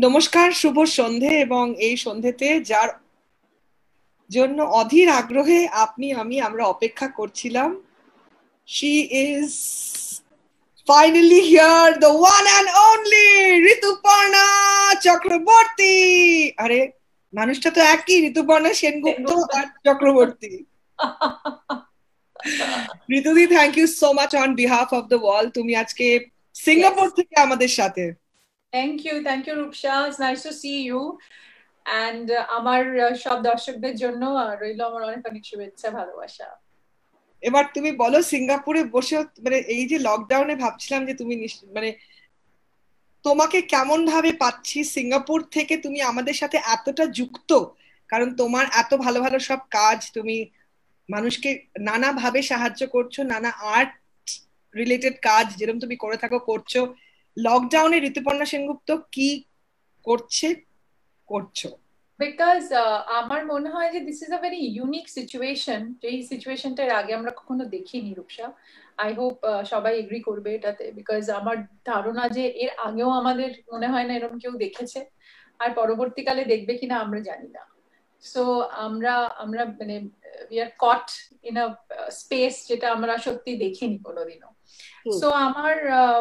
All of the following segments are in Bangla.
নমস্কার, শুভ সন্ধে। এবং এই সন্ধেতে যার জন্য অধীর আগ্রহে আমরা অপেক্ষা করছিলাম, she is finally here, the one and only Rituparna Chakraborty. আরে, মানুষটা তো একই, ঋতুপর্ণা সেনগুপ্ত আর চক্রবর্তী। ঋতুদি, thank you so much on behalf of the world. তুমি আজকে সিঙ্গাপুর থেকে আমাদের সাথে। Thank you Rupsa, it's nice to see you. And আমার সব দর্শকদের জন্য রইল আমার অনেক অনেক শুভেচ্ছা, ভালোবাসা। এবার তুমি বলো, সিঙ্গাপুরে বসে মানে এই যে লকডাউনে ভাবছিলাম যে তুমি মানে তোমাকে কেমন ভাবে পাচ্ছি সিঙ্গাপুর থেকে, তুমি আমাদের সাথে এতটা যুক্ত, কারণ তোমার এত ভালো ভালো সব কাজ, তুমি মানুষকে নানা ভাবে সাহায্য করছো, নানা আর্ট রিলেটেড কাজ যেরকম তুমি করে থাকো করছো। লকডাউনে ঋতুপর্ণা সেনগুপ্ত কি করছে করছো? বিকজ আমার মনে হয় যে this is a very unique situation. এই সিচুয়েশনটা এর আগে আমরা কখনো দেখিনি রূপসা। আই হোপ সবাই এগ্রি করবে এটাতে, বিকজ আমার ধারণা যে এর আগেও আমাদের মনে হয় না এরকম কেউ দেখেছে, আর পরবর্তীকালে দেখবে কিনা আমরা জানি না। সো আমরা আমরা মানে we are caught in a space যেটা আমরা সত্যি দেখিনি কোনোদিনও। সো আমার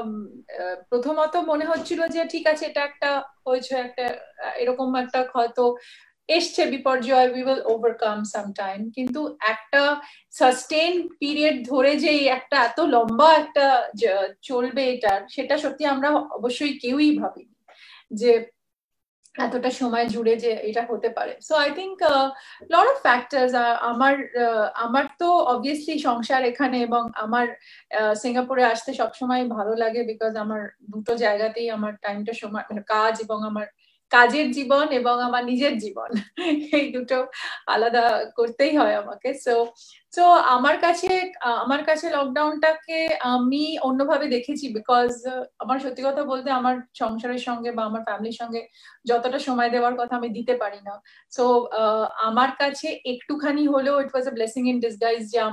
প্রথমত মনে হচ্ছিল যে ঠিক আছে, এটা একটা হয়েছে, একটা এরকম একটা হয়তো এসছে বিপর্যয়, উই উইল ওভারকাম সামটাইম। কিন্তু একটা সাস্টেইন পিরিয়ড ধরে যে একটা এত লম্বা একটা চলবে এটার, সেটা সত্যি আমরা অবশ্যই কেউই ভাবিনি যে এতটা সময় জুড়ে যে এটা হতে পারে। So I think lot of factors. আমার তো অবভিয়াসলি সংসার এখানে, এবং আমার সিঙ্গাপুরে আসতে সবসময় ভালো লাগে, বিকজ আমার দুটো জায়গাতেই আমার টাইমটা সময়, মানে কাজ এবং আমার কাজের জীবন এবং আমার নিজের জীবন, এই দুটো আলাদা করতেই হয় আমাকে। সো সো আমার কাছে লকডাউনটাকে আমি অন্যভাবে দেখেছি, বিকজ আমার সত্যি কথা বলতে আমার সংসারের সঙ্গে বা আমার ফ্যামিলির সঙ্গে যতটা সময় দেওয়ার কথা আমি দিতে পারি না। সো আমার কাছে একটুখানি হলেও it was a blessing in disguise যে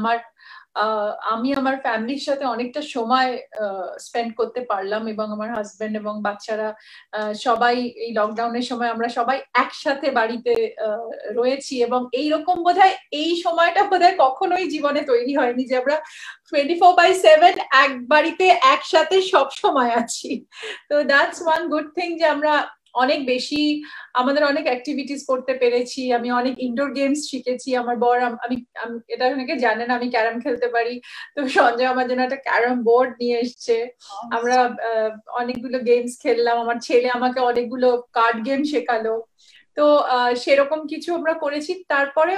আমি আমার ফ্যামিলির সাথে অনেকটা সময় স্পেন্ড করতে পারলাম, এবং আমার হাজবেন্ড এবং বাচ্চারা সবাই এই লকডাউনের সময় আমরা সবাই একসাথে বাড়িতে রয়েছি। এবং এইরকম বোধহয় এই সময়টা বোধহয় কখনোই জীবনে তৈরি হয়নি যে আমরা 24/7 এক বাড়িতে একসাথে সব সময় আছি। তো দ্যাটস ওয়ান গুড থিং, যে আমরা অনেক বেশি আমাদের অনেক অ্যাক্টিভিটিস করতে পেরেছি। আমি অনেক ইনডোর গেমস শিখেছি। আমার বর, আমি এটা অনেকে জানে না, আমি ক্যারাম খেলতে পারি, তো সঞ্জয় আমার জন্য একটা ক্যারাম বোর্ড নিয়ে এসছে। আমরা অনেকগুলো গেমস খেললাম, আমার ছেলে আমাকে অনেকগুলো কার্ড গেম শেখালো। তো সেরকম কিছু আমরা করেছি। তারপরে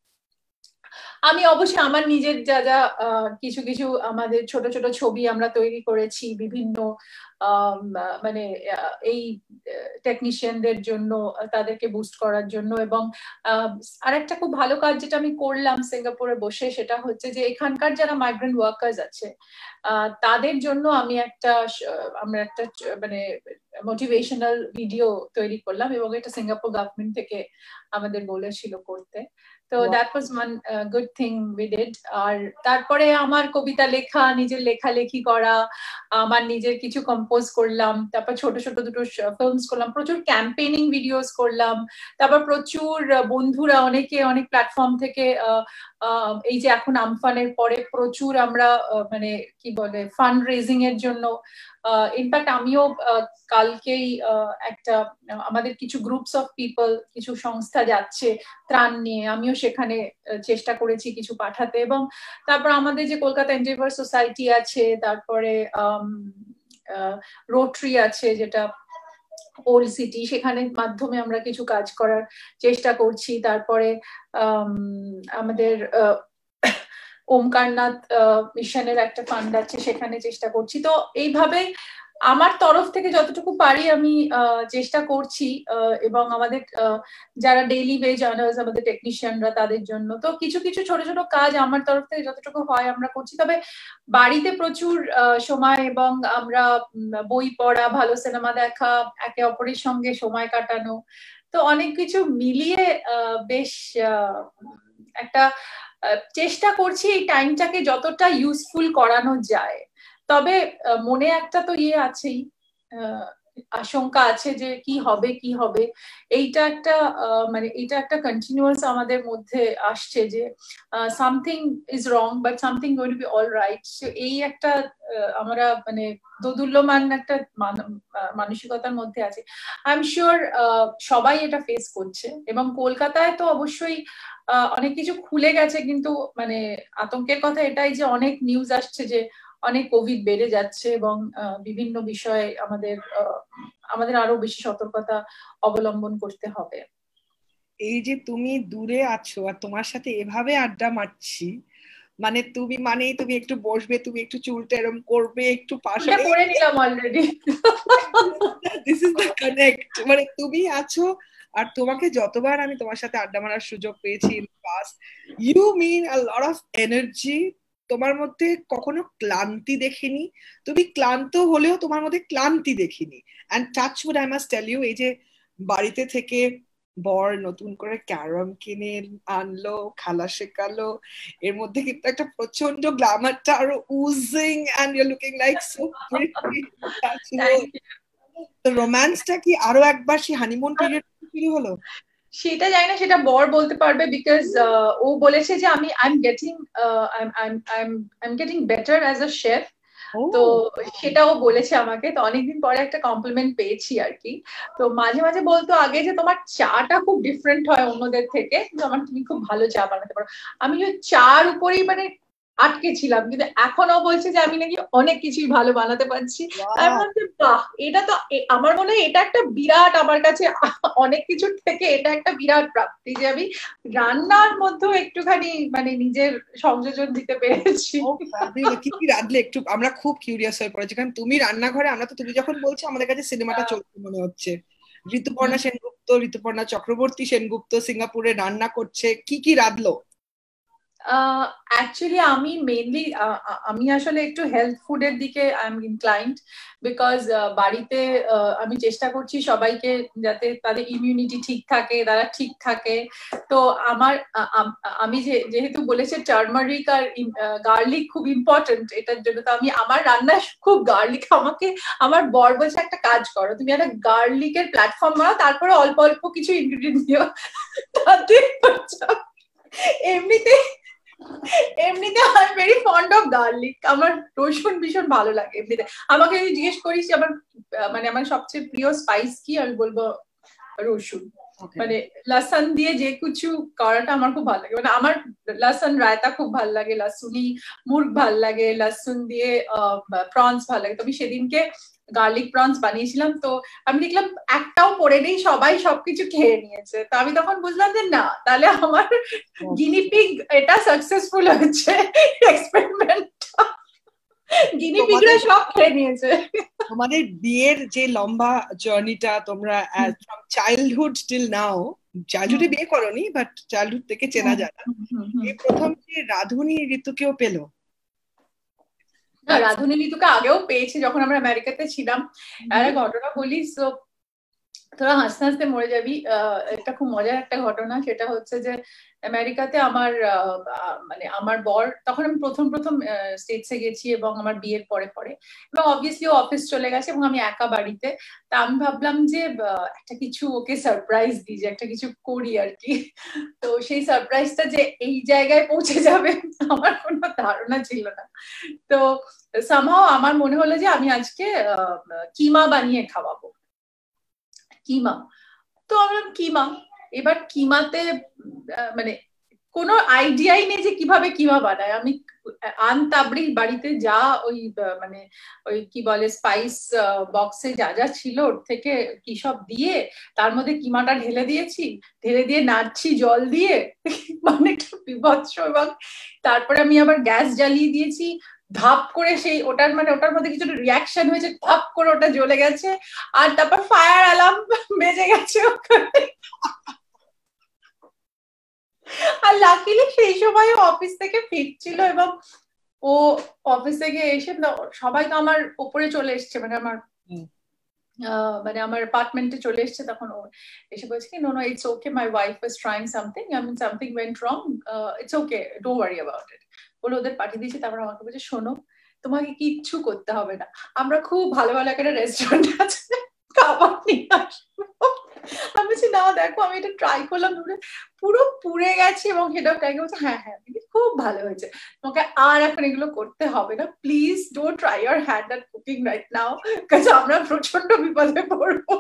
আমি অবশ্যই আমার নিজের যা যা কিছু কিছু আমাদের ছোট ছোট ছবি আমরা তৈরি করেছি বিভিন্ন মানে এই টেকনিশিয়ানদের জন্য, তাদেরকে বুস্ট করার জন্য। এবং আরেকটা খুব ভালো কাজ যেটা আমি করলাম সিঙ্গাপুরে বসে, সেটা হচ্ছে যে এখানকার যারা মাইগ্রেন্ট ওয়ার্কার্স আছে তাদের জন্য আমরা একটা মানে মোটিভেশনাল ভিডিও তৈরি করলাম, এবং এটা সিঙ্গাপুর গভর্নমেন্ট থেকে আমাদের বলেছিল করতে। তো that was one good thing we did. আর তারপরে আমার কবিতা লেখা, নিজের লেখালেখি করা, আমার নিজের কিছু কম্পোজ করলাম, তারপর ছোট ছোট দুটো ফিল্মস করলাম, প্রচুর ক্যাম্পেইনিং ভিডিওস করলাম। তারপর প্রচুর বন্ধুরা অনেকে অনেক প্ল্যাটফর্ম থেকে এই যে এখন আমফানের পরে প্রচুর আমরা মানে কি বলে ফান্ড রেজিং এর জন্য, ইনফ্যাক্ট আমিও কালকেই একটা আমাদের কিছু গ্রুপস অফ পিপল, কিছু সংস্থা যাচ্ছে ত্রাণ নিয়ে, আমিও সেখানে চেষ্টা করেছি কিছু পাঠাতে। এবং তারপর আমাদের যে কলকাতা এনডেভার সোসাইটি আছে, তারপরে রোটারি আছে যেটা ওল্ড সিটি, সেখানে মাধ্যমে আমরা কিছু কাজ করার চেষ্টা করছি। তারপরে আমাদের ওমকারনাথ মিশনের একটা ফান্ড আছে, সেখানে চেষ্টা করছি। তো এইভাবে আমার তরফ থেকে যতটুকু পারি আমি চেষ্টা করছি, এবং আমাদের যারা ডেইলি ওয়েজ আর্নার্স, আমাদের টেকনিশিয়ানরা, তাদের জন্য তো কিছু কিছু ছোট ছোট কাজ আমার তরফ থেকে যতটুকু হয় আমরা করছি। তবে বাড়িতে প্রচুর সময়, এবং আমরা বই পড়া, ভালো সিনেমা দেখা, একে অপরের সঙ্গে সময় কাটানো, তো অনেক কিছু মিলিয়ে বেশ একটা চেষ্টা করছি এই টাইমটাকে যতটা ইউজফুল করানো যায়। তবে মনে একটা তো আছেই, আশঙ্কা আছে যে কি হবে কি হবে, এইটা একটা মানে এটা একটা কন্টিনিউয়াস আমাদের মধ্যে আসছে যে something is wrong but something going to be all right. এই একটা আমরা মানে দোদুল্যমান একটা মানসিকতার মধ্যে আছে। আই এম শিওর সবাই এটা ফেস করছে, এবং কলকাতায় তো অবশ্যই অনেক কিছু খুলে গেছে, কিন্তু মানে আতঙ্কের কথা এটাই যে অনেক নিউজ আসছে যে অনেক কোভিড বেড়ে যাচ্ছে, এবং বিভিন্ন বিষয়ে আমাদের আরো বেশি সতর্কতা অবলম্বন করতে হবে। এই যে তুমি দূরে আছো আর তোমার সাথে এভাবে আড্ডা মারছি, মানে তুমি মানেই তুমি একটু বসবে, তুমি একটু চুলটা এরম করবে, একটু পাশে, এটা করে নিলাম already. This is the connect. মানে তুমি আছো, আর তোমাকে যতবার আমি তোমার সাথে আড্ডা মারার সুযোগ পেয়েছি in past, you mean a lot of energy. তোমার মধ্যে কখনো ক্লান্তি দেখিনি, তুমি ক্লান্ত হলেও তোমার মধ্যে ক্লান্তি দেখিনি। And touch wood I must tell you, এই যে বাড়িতে থেকে বর নতুন করে ক্যারম কিনে আনলো, খেলা শেখালো, এর মধ্যে কিন্তু একটা প্রচন্ড গ্ল্যামারটা আরো oozing, and you looking like so pretty. তো রোম্যান্সটা কি আরো একবার সেই হানিমুন পিরিয়ড শুরু হলো? সেটা জানি না, সেটা বর বলতে পারবে, বিকজ ও বলেছে যে আমি I am getting better as a chef. তো সেটাও বলেছে আমাকে, তো অনেকদিন পরে একটা কমপ্লিমেন্ট পেয়েছি আর কি। তো মাঝে মাঝে বলতো আগে যে তোমার চাটা খুব ডিফারেন্ট হয় অন্যদের থেকে, কিন্তু আমার তুমি খুব ভালো চা বানাতে পারো। আমি ওই চার উপরেই মানে আটকে ছিলাম, কিন্তু এখনো বলছে যে আমি নাকি অনেক কিছুই ভালো বানাতে পারছি। তার মধ্যে বাহ, এটা তো আমার মনে হয় এটা একটা বিরাট, আমার কাছে অনেক কিছুর থেকে এটা একটা বিরাট প্রাপ্তি যে আমি রান্নার মধ্যেও একটুখানি মানে নিজের সংযোজন দিতে পেরেছি। কি কি রাঁধলে একটু আমরা খুব কিউরিয়াস হয়ে পড়েছি, কারণ তুমি রান্নাঘরে, আমরা তো তুমি যখন বলছো আমাদের কাছে সিনেমাটা চলছে মনে হচ্ছে। ঋতুপর্ণা সেনগুপ্ত, ঋতুপর্ণা চক্রবর্তী সেনগুপ্ত সিঙ্গাপুরে রান্না করছে, কি কি রাঁধলো? অ্যাকচুয়ালি আমি মেইনলি আমি আসলে একটু হেলথ ফুডের দিকে আই এম ইনক্লাইন্ড, বিকজ বাড়িতে আমি চেষ্টা করছি সবাইকে যাতে তাদের ইমিউনিটি ঠিক থাকে, তারা ঠিক থাকে। তো আমার আমি যেহেতু বলেছে টার্মারিক আর গার্লিক খুব ইম্পর্টেন্ট এটার জন্য, তো আমি আমার রান্নায় খুব গার্লিক, আমাকে আমার বর বলছে একটা কাজ করো, তুমি একটা গার্লিকের প্ল্যাটফর্ম বানাও, তারপরে অল্প অল্প কিছু ইনগ্রিডিয়েন্ট দিও, তাতে এমনিতে এমনিতে I am very fond of garlic, আমার রসুন ভীষণ ভালো লাগে এমনিতে। আমাকে যদি জিজ্ঞেস করিস আমার মানে আমার সবচেয়ে প্রিয় স্পাইস কি, আমি বলবো রসুন। মানে লসন দিয়ে যে কিছু করাটা আমার খুব ভালো লাগে, মানে আমার লসন রায়তা খুব ভালো লাগে, লসুনি মুর্গ ভাল লাগে, লসুন দিয়ে প্রনস ভালো লাগে। তো আমি সেদিনকে গার্লিক প্রনস বানিয়েছিলাম, তো আমি দেখলাম একটাও পড়ে নেই, সবাই সবকিছু খেয়ে নিয়েছে। তো আমি তখন বুঝলাম যে না, তাহলে আমার গিনিপিগ এটা সাকসেসফুল হয়েছে এক্সপেরিমেন্ট, গিনিপিগরা সব খেয়ে নিয়েছে। তোমাদের বিয়ের যে লম্বা জার্নিটা, তোমরা ফ্রম চাইল্ডহুড টিল নাও, চাইল্ডহুডে বিয়ে করোনি বাট চাইল্ডহুড থেকে চেনা জানা, এই প্রথম যে রাধুনী ঋতুকেও পেলো। রাধুনী ঋতুকে আগেও পেয়েছি যখন আমরা আমেরিকাতে ছিলাম। একটা ঘটনা বলি, তো তোরা হাসতে হাসতে মরে যাবি, এটা খুব মজার একটা ঘটনা। সেটা হচ্ছে যে আমেরিকাতে আমার মানে আমার বর, তখন আমি প্রথম প্রথম স্টেটসে গেছি এবং আমার বিয়ের পরে পরে, এবং অবভিয়াসলি ও অফিস চলে গেছে এবং আমি একা বাড়িতে। তা আমি ভাবলাম যে একটা কিছু ওকে সারপ্রাইজ দিই, যে একটা কিছু করি আর কি। তো সেই সারপ্রাইজটা যে এই জায়গায় পৌঁছে যাবে আমার কোনো ধারণা ছিল না। তো সামহাও আমার মনে হলো যে আমি আজকে কিমা বানিয়ে খাওয়াবো, কিমা। তো আমরা কিমা, এবার কিমাতে মানে কোনো আইডিয়াই নেই যে কিভাবে কিমা বানায়। আমি আনতাবড়ি বাড়িতে যা ওই মানে ওই কি বলে স্পাইস বক্সে যা যা ছিল ওর থেকে কি সব দিয়ে তার মধ্যে কিমাটা ঢেলে দিয়েছি, ঢেলে দিয়ে নাড়ছি জল দিয়ে, মানে একটু বিভৎস। এবং তারপরে আমি আবার গ্যাস জ্বালিয়ে দিয়েছি, ধাপ করে সেই ওটার মানে ওটার মধ্যে কিছু রিয়াকশন হয়েছে, ধাপ করে ওটা জ্বলে গেছে, আর তারপর ফায়ার অ্যালার্ম বেজে গেছে ওখানে। আর লাকিলি সেই সময় অফিস থেকে ফিরছিল, এবং ও অফিস থেকে এসে সবাই তো আমার উপরে চলে এসছে, মানে আমার অ্যাপার্টমেন্টে চলে এসছে। তখন ও এসে বলছে কি, no no it's okay, my wife was trying something, I mean something went wrong, it's okay, don't worry about it, বলে ওদের পাঠিয়ে দিয়েছে। তারপর আমাকে বলছে শোনো, তোমাকে কিচ্ছু করতে হবে না, আমরা খুব ভালো ভালো একটা রেস্টুরেন্ট আছে খাবার নিয়ে আসবো। আমি বলছি না দেখো আমি এটা ট্রাই করলাম, পুরো পুড়ে গেছে, এবং সেটাও ট্রাই করছে, হ্যাঁ হ্যাঁ খুব ভালো হয়েছে, তোমাকে আর এখন এগুলো করতে হবে না, please don't try your hand at cooking right now, কারণ আমরা প্রচন্ড বিপদে পড়বো।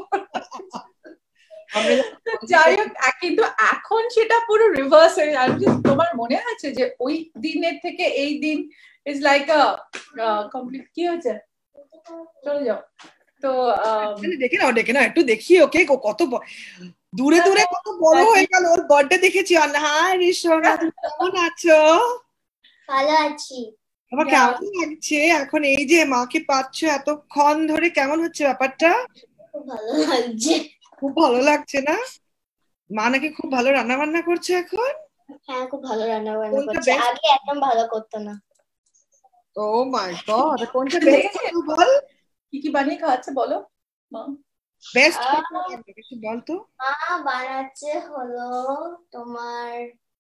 যাই হোক, কিন্তু এখন সেটা পুরো রিভার্স হয়ে যাচ্ছে। তোমার মনে আছে যে ওই দিনের থেকে এই দিন ইজ লাইক আ কমপ্লিট, কি হয়েছে চলে যাও। তো দেখে নাও একটু দেখি ওকে, কত দূরে দূরে কত বড় হয়ে গেল, ওর বার্থডে দেখেছি। হাই ঋষনা, তুমি কেমন আছো? ভালো আছি। তোমার কেমন লাগছে এখন এই যে মাকে পাচ্ছ এতক্ষণ ধরে, কেমন হচ্ছে ব্যাপারটা? খুব ভালো লাগছে। খুব ভালো লাগছে না? মা নাকি খুব ভালো রান্না বান্না করছে এখন? হ্যাঁ খুব ভালো রান্না বান্না করছে, আগে একদম ভালো করতো না। ও মাই গড, কোনটা বেস্ট বল, কি কি বানিয়ে খাওয়াচ্ছে বলো মা? বেস্ট কিছু বল তো। মা বানাচ্ছে হলো তোমার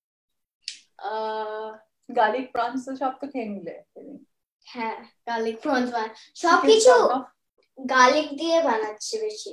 গার্লিক প্রনস, সব তো খেয়ে নিলে। হ্যাঁ গার্লিক প্রনস সবকিছু গার্লিক দিয়ে বানাচ্ছে বেশি।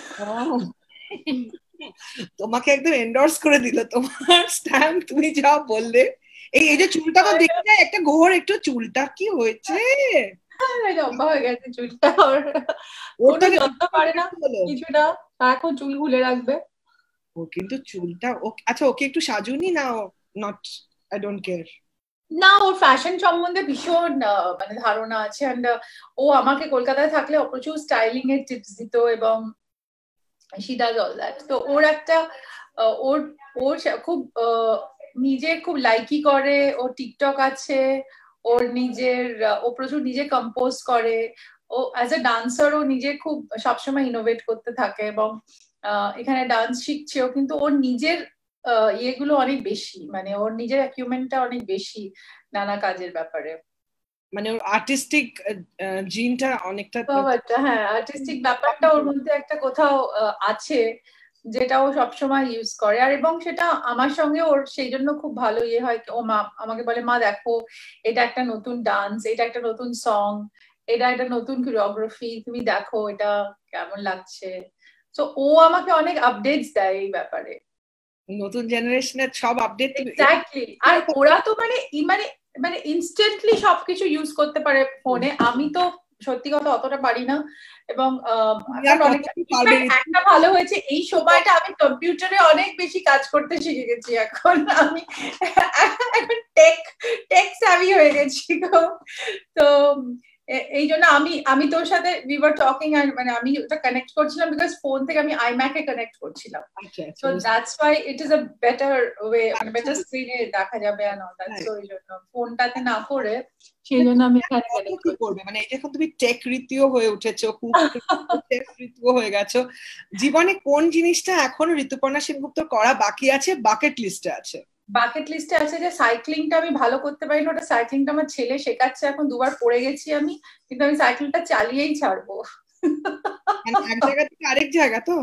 তোমাকে একদম এন্ডোর্স করে দিল তোমার স্ট্যাম্প, তুমি যা বললে। এই যে চুলটা তো দেখতে যায়, একটা ঘোর একটু চুলটা কি হয়েছে, লম্বা হয়ে গেছে চুলটা, ওর তো যত্ন পারে না কিছুটা, সারাক্ষণ চুল খুলে রাখবে। ও কিন্তু চুলটা আচ্ছা, ওকে একটু সাজুনি না, নট, আই ডোন্ট কেয়ার। না, ওর ফ্যাশন সম্বন্ধে ভীষণ মানে ধারণা আছে, এন্ড ও আমাকে কলকাতায় থাকলে প্রচুর স্টাইলিং এর টিপস দিত, এবং she does all that. তো ওর একটা ওর খুব নিজে খুব লাইকি করে, ও টিকটক আছে, ওর নিজের ও প্রচুর নিজে কম্পোজ করে, ও অ্যাজ এ ডান্সার ও নিজে খুব সবসময় ইনোভেট করতে থাকে, এবং এখানে ডান্স শিখছেও, কিন্তু ওর নিজের ইয়েগুলো অনেক বেশি, মানে ওর নিজের অ্যাকিউমেন্টটা অনেক বেশি নানা কাজের ব্যাপারে, মানে ওর আর্টিস্টিক জিনটা অনেকটা। হ্যাঁ আর্টিস্টিক ব্যাপারটা ওর মধ্যে একটা কোথাও আছে, যেটা ও সবসময় ইউজ করে। আর এবং সেটা আমার সঙ্গে ওর সেই জন্য খুব ভালো ইয়ে হয়, ও মা আমাকে বলে মা দেখো এটা একটা নতুন ডান্স, এটা একটা নতুন সং, এটা একটা নতুন কোরিওগ্রাফি, তুমি দেখো এটা কেমন লাগছে। তো ও আমাকে অনেক আপডেটস দেয় এই ব্যাপারে, নতুন জেনারেশনের সব আপডেট। এক্স্যাক্টলি। আর ওরা তো মানে মানে ইনস্ট্যান্টলি সবকিছু ইউজ করতে পারে ফোনে, আমি তো সত্যি কথা অতটা পারি না। এবং একটা ভালো হয়েছে এই সময়টা আমি কম্পিউটারে অনেক বেশি কাজ করতে শিখে গেছি, এখন আমি এখন টেক স্যাভি হয়ে গেছি। তো এই জন্য আমি তোর সাথে উই ওয়ার টকিং, আর মানে আমি ওটা কানেক্ট করছিলাম বিকজ ফোন থেকে আমি আইম্যাক এ কানেক্ট করছিলাম, so that's why it is a better way, মানে বেটার স্ক্রিনে দেখা যাবে এন্ড অল দ্যাট। সো এই জন্য ফোনটাতে না করে সেই জন্য আমি এখানে কানেক্ট করব। মানে এটা এখন তুমি টেক রীতিও হয়ে উঠেছো, টেক রীতিও হয়ে গেছো। জীবনে কোন জিনিসটা এখনো ঋতুপর্ণা সেনগুপ্ত করা বাকি আছে, বাকেট লিস্টে আছে? বাকেট লিস্টে আছে যে সাইক্লিংটা আমি ভালো করতে পারি না, ওটা সাইক্লিংটা আমার ছেলে শেখাচ্ছে, এখন 2 বার পড়ে গেছি আমি, কিন্তু আমি সাইকেলটা চালিয়েই ছাড়বো। এক জায়গা থেকে আরেক জায়গা তো।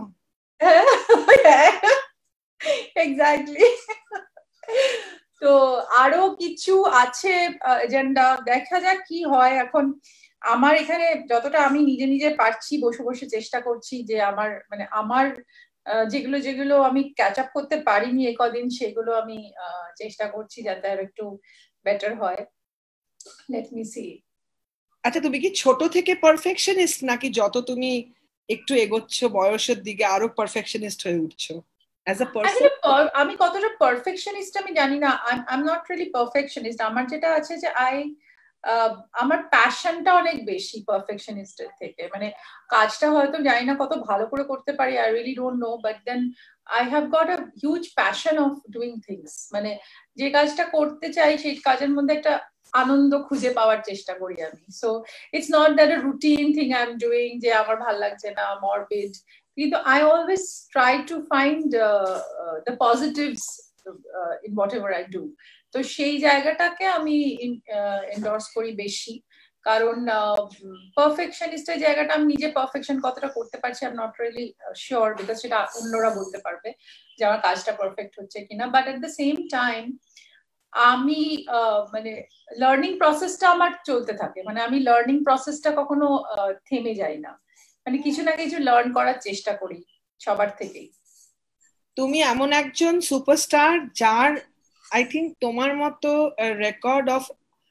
এক্স্যাক্টলি। তো আরো কিছু আছে এজেন্ডা, দেখা যাক কি হয়। এখন আমার এখানে যতটা আমি নিজে নিজে পারছি বসে বসে চেষ্টা করছি যে আমার যেগুলো আমি ক্যাচ আপ করতে পারিনি এ কদিন, সেগুলো আমি চেষ্টা করছি যাতে আর একটু বেটার হয়। Let me see. আচ্ছা, তুমি কি ছোট থেকে পারফেকশনিস্ট, নাকি যত তুমি একটু এগোচ্ছ বয়সের দিকে আরো পারফেকশনিস্ট হয়ে উঠছো? আমি কতটা পারফেকশনিস্ট আমি জানি না, I am not really perfectionist. আমার যেটা আছে যে আমার প্যাশনটা অনেক বেশি পারফেকশনিস্টের থেকে, মানে কাজটা হয়তো জানি না কত ভালো করে করতে পারি, I really don't know, but then I have got a huge passion of doing things, মানে যে কাজটা করতে চাই সেই কাজের মধ্যে একটা আনন্দ খুঁজে পাওয়ার চেষ্টা করি আমি। So it's not that a routine thing I am doing যে আমার ভাল লাগছে না, মরবিড, কিন্তু I always try to find the positives in whatever I do. তো সেই জায়গাটাকে আমি এন্ডোর্স করি বেশি, কারণ পারফেকশনিস্টের জায়গাটা আমি নিজে পারফেকশন কতটা করতে পারছি I am not really sure, because সেটা অন্যরা বলতে পারবে যে আমার কাজটা পারফেক্ট হচ্ছে কিনা। But at the same time আমি মানে লার্নিং প্রসেসটা আমার চলতে থাকে, মানে আমি লার্নিং প্রসেসটা কখনো থেমে যাই না, মানে কিছু না কিছু লার্ন করার চেষ্টা করি সবার থেকেই। তুমি এমন একজন সুপারস্টার যার আই থিঙ্ক তোমার মতো record of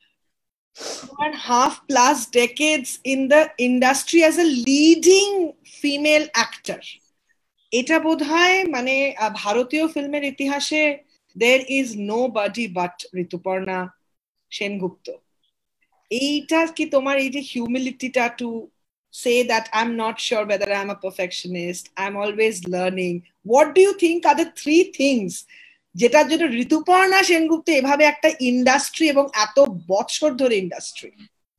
1.5+ decades in the industry as a leading female actor. এটা বোধহয় মানে ভারতীয় ফিল্মের ইতিহাসে there is nobody but Rituparna Sengupta. এইটা কি তোমার এই যে হিউমিলিটিটা to say that I'm not sure whether I'm a perfectionist, I'm always learning, what do you think are the 3 things যেটার জন্য ঋতুপর্ণা সেনগুপ্ত এভাবে একটা ইন্ডাস্ট্রি এবং এত বছর ধরে ইন্ডাস্ট্রি?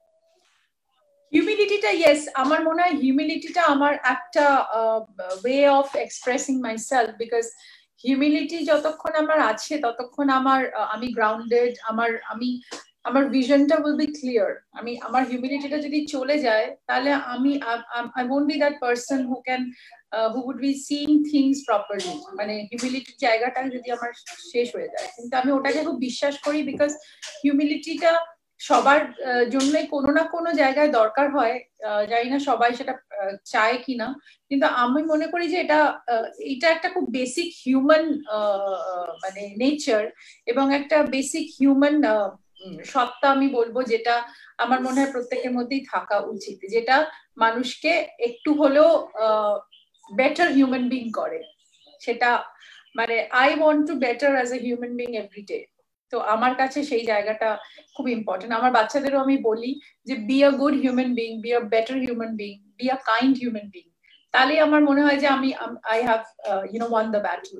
হিউমিলিটিটা, ইয়েস, আমার মনে হয় হিউমিলিটিটা আমার একটা way of expressing myself, because humility যতক্ষণ আমার আছে ততক্ষণ আমি গ্রাউন্ডেড, আমার ভিশনটা উইল বি ক্লিয়ার। আমার হিউমিলিটিটা যদি চলে যায় তাহলে I won't be that person who would be seeing things properly, মানে হিউমিলিটির জায়গাটা যদি আমার শেষ হয়ে যায়। কিন্তু আমি ওটাকে খুব বিশ্বাস করি, বিকজ হিউমিলিটিটা সবার জন্যই কোনো না কোনো জায়গায় দরকার হয়। জানি না সবাই সেটা চায় কিনা, কিন্তু আমি মনে করি যে এটা একটা খুব বেসিক হিউম্যান মানে নেচার এবং একটা বেসিক হিউম্যান সত্তা আমি বলবো, যেটা আমার মনে হয় প্রত্যেকের মধ্যেই থাকা উচিত, যেটা মানুষকে একটু হলেও বেটার হিউম্যান বিং করে। সেটা মানে I want to better as a human being every day আমার কাছে সেই জায়গাটা খুব ইম্পর্টেন্ট। আমার বাচ্চাদেরও আমি বলি যে be a good human being, be a better human being, be a kind human being. তাহলে আমার মনে হয় যে I have won the battle.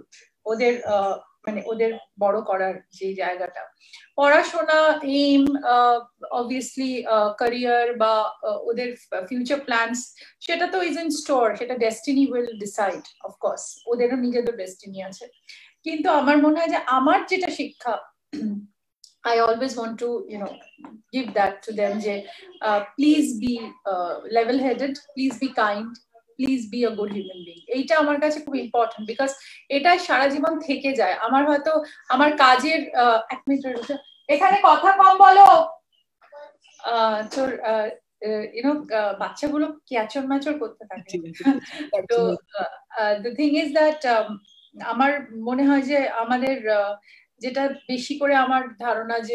ওদের বড় করার যে জায়গাটা, পড়াশোনা, এইম, অবভিয়াসলি ক্যারিয়ার বা ওদের ফিউচার প্ল্যানস, সেটা তো ইজ ইন স্টোর, সেটা ডেস্টিনি উইল ডিসাইড, অফকোর্স ওদেরও নিজেদের ডেস্টিনি আছে। কিন্তু আমার মনে হয় যে আমার যেটা শিক্ষা, I always want to give that to them, যে please be level headed, please be kind, please be a good human being. এইটা আমার কাছে খুব ইম্পর্টেন্ট, বিকজ এটা সারা জীবন থেকে যায়। আমার হয়তো আমার কাজের এক মিনিট এখানে কথা কম বলো, তোর বাচ্চাগুলো ক্যাচর ম্যাচর করতে থাকে। তো the thing is that আমার মনে হয় যে আমাদের যেটা বেশি করে আমার ধারণা যে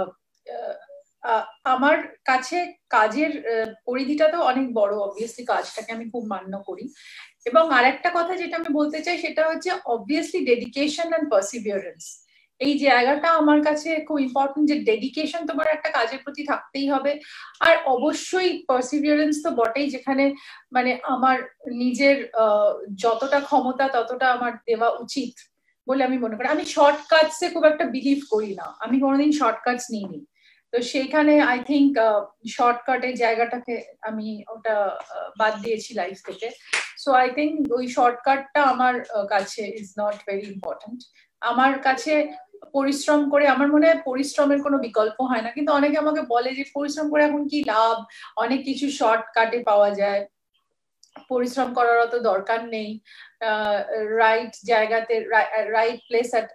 আমার কাছে কাজের পরিধিটা তো অনেক বড়, অবভিয়াসলি কাজটাকে আমি খুব মান্য করি। এবং আরেকটা কথা যেটা আমি বলতে চাই সেটা হচ্ছে অবভিয়াসলি ডেডিকেশন এন্ড পারসিভিয়ারেন্স। এই জায়গাটা আমার কাছে খুব ইম্পর্টেন্ট, যে ডেডিকেশন তোমার একটা কাজের প্রতি থাকতেই হবে, আর অবশ্যই পারসিভিয়ারেন্স তো বটেই, যেখানে মানে আমার নিজের যতটা ক্ষমতা ততটা আমার দেওয়া উচিত বলে আমি মনে করি। আমি শর্টকাটসে খুব একটা বিলিভ করি না, আমি কোনোদিন শর্টকাটস নিইনি। তো সেইখানে আই থিঙ্ক শর্টকাটের জায়গাটাকে আমি ওটা বাদ দিয়েছি লাইফ থেকে। সো আই থিঙ্ক ওই শর্টকাটটা আমার কাছে ইজ নট ভেরি ইম্পর্টেন্ট। আমার কাছে পরিশ্রম করে, আমার মনে হয় পরিশ্রমের কোনো বিকল্প হয় না, কিন্তু অনেকে আমাকে বলে যে পরিশ্রম করে এখন কি লাভ, অনেক কিছু শর্টকাটে পাওয়া যায়, পরিশ্রম করার অত দরকার নেই, রাইট জায়গাতে right place at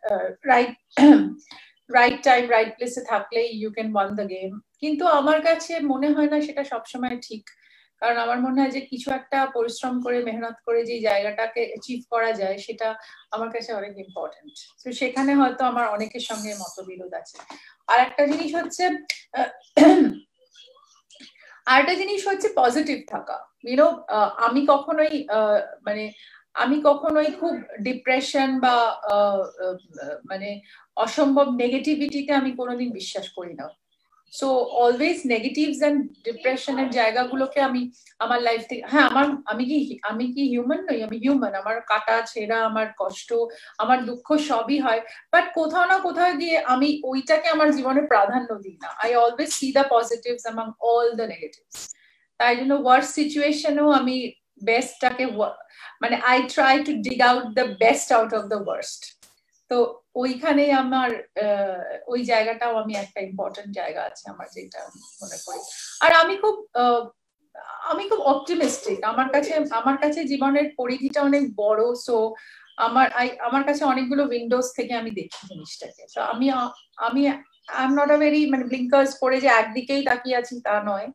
right time right প্লেসে থাকলেই you can won the game. কিন্তু আমার কাছে মনে হয় না সেটা সবসময় ঠিক, কারণ আমার মনে হয় যে কিছু একটা পরিশ্রম করে মেহনত করে যে জায়গাটাকে অ্যাচিভ করা যায় সেটা আমার কাছে অনেক ইম্পর্টেন্ট। তো সেখানে হয়তো আমার অনেকের সঙ্গে মতবিরোধ আছে। আর একটা জিনিস হচ্ছে পজিটিভ থাকা। আমি কখনোই খুব ডিপ্রেশন বা মানে অসম্ভব নেগেটিভিটিতে আমি কোনোদিন বিশ্বাস করি না। সো অলওয়েজ নেগেটিভস এন্ড ডিপ্রেশনের জায়গাগুলোকে আমি আমার লাইফ থেকে, হ্যাঁ আমি কি হিউম্যান নই? আমি হিউম্যান, আমার কাটা ছেঁড়া, আমার কষ্ট, আমার দুঃখ সবই হয়, বাট কোথাও না কোথাও গিয়ে আমি ওইটাকে আমার জীবনে প্রাধান্য দিই না। I always see the positives among all the negatives. তাই জন্য ওয়ার্স্ট সিচুয়েশনেও আমি বেস্টটাকে মানে I try to dig out the best out of the worst. তো ওইখানে আমার ওই জায়গাটাও আমি একটা ইম্পর্টেন্ট জায়গা আছে আমার, যেটা মনে করি। আর আমি খুব অপটিমিস্টিক। আমার কাছে জীবনের পরিধিটা অনেক বড়। সো আমার কাছে অনেকগুলো উইন্ডোজ থেকে আমি দেখি জিনিসটাকে। তো I am not a very মানে ব্লিঙ্কার্স পরে যে একদিকেই তাকিয়ে আছি তা নয়।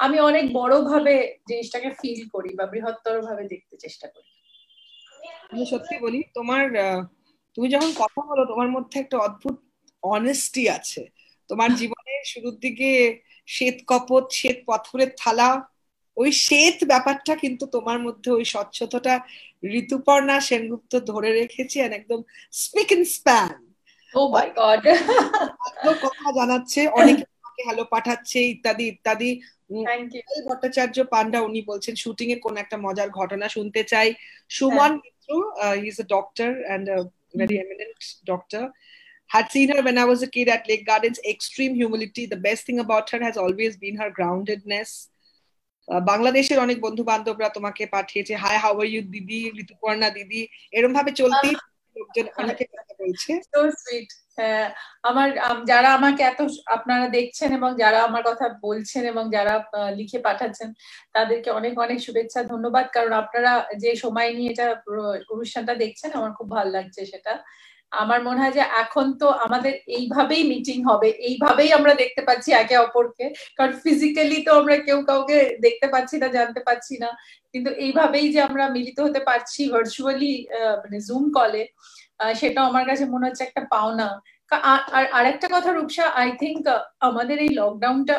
আমি অনেক বড় ভাবে জিনিসটাকে ফিল করি বা বৃহত্তর ভাবে দেখতে চেষ্টা করি। আমি সত্যি বলি, তুমি যখন কথা বলো তোমার মধ্যে একটা অদ্ভুত অনেস্টি আছে। তোমার জীবনের শুরুর দিকে শ্বেত কপট, শ্বেত পাথরের থালা, ওই শ্বেত ব্যাপারটা কিন্তু তোমার মধ্যে ওই স্বচ্ছতাটা ঋতুপর্ণা সেনগুপ্ত ধরে রেখেছে, আর একদম spick and span. Oh my god. কথা জানাচ্ছে, অনেকে আমাকে হ্যালো পাঠাচ্ছে, ইত্যাদি ইত্যাদি। Thank you. ভট্টাচার্য পান্ডা, উনি বলছেন শুটিং এর কোন একটা মজার ঘটনা শুনতে চাই। Suman Mitra, he is a doctor and a very eminent doctor, had seen her when I was a kid at Lake Gardens. Extreme humility. The best thing about her has always been her groundedness. বাংলাদেশের অনেক বন্ধু বান্ধবরা তোমাকে পাঠিয়েছে, হাই হাউ আর ইউ দিদি, ঋতুপর্ণা দিদি, এরকম ভাবে চলতি লোকজন অনেকে কথা বলছে। So sweet. আমার যারা আমাকে এত আপনারা দেখছেন এবং যারা আমার কথা বলছেন এবং যারা লিখে পাঠাচ্ছেন তাদেরকে অনেক অনেক শুভেচ্ছা, ধন্যবাদ। কারণ আপনারা যে সময় নিয়ে এটা অনুষ্ঠানটা দেখছেন আমার খুব ভালো লাগছে সেটা। আমার মনে হয় যে এখন তো আমাদের এইভাবেই মিটিং হবে, এইভাবেই আমরা দেখতে পাচ্ছি একে অপরকে, কারণ ফিজিক্যালি তো আমরা কেউ কাউকে দেখতে পাচ্ছি না, জানতে পাচ্ছি না, কিন্তু এইভাবেই যে আমরা মিলিত হতে পারছি ভার্চুয়ালি, মানে জুম কলে, সেটা আমার কাছে মনে হচ্ছে একটা পাওনা। আর আরেকটা কথা রূপসা, আই থিঙ্ক আমাদের এই লকডাউনটা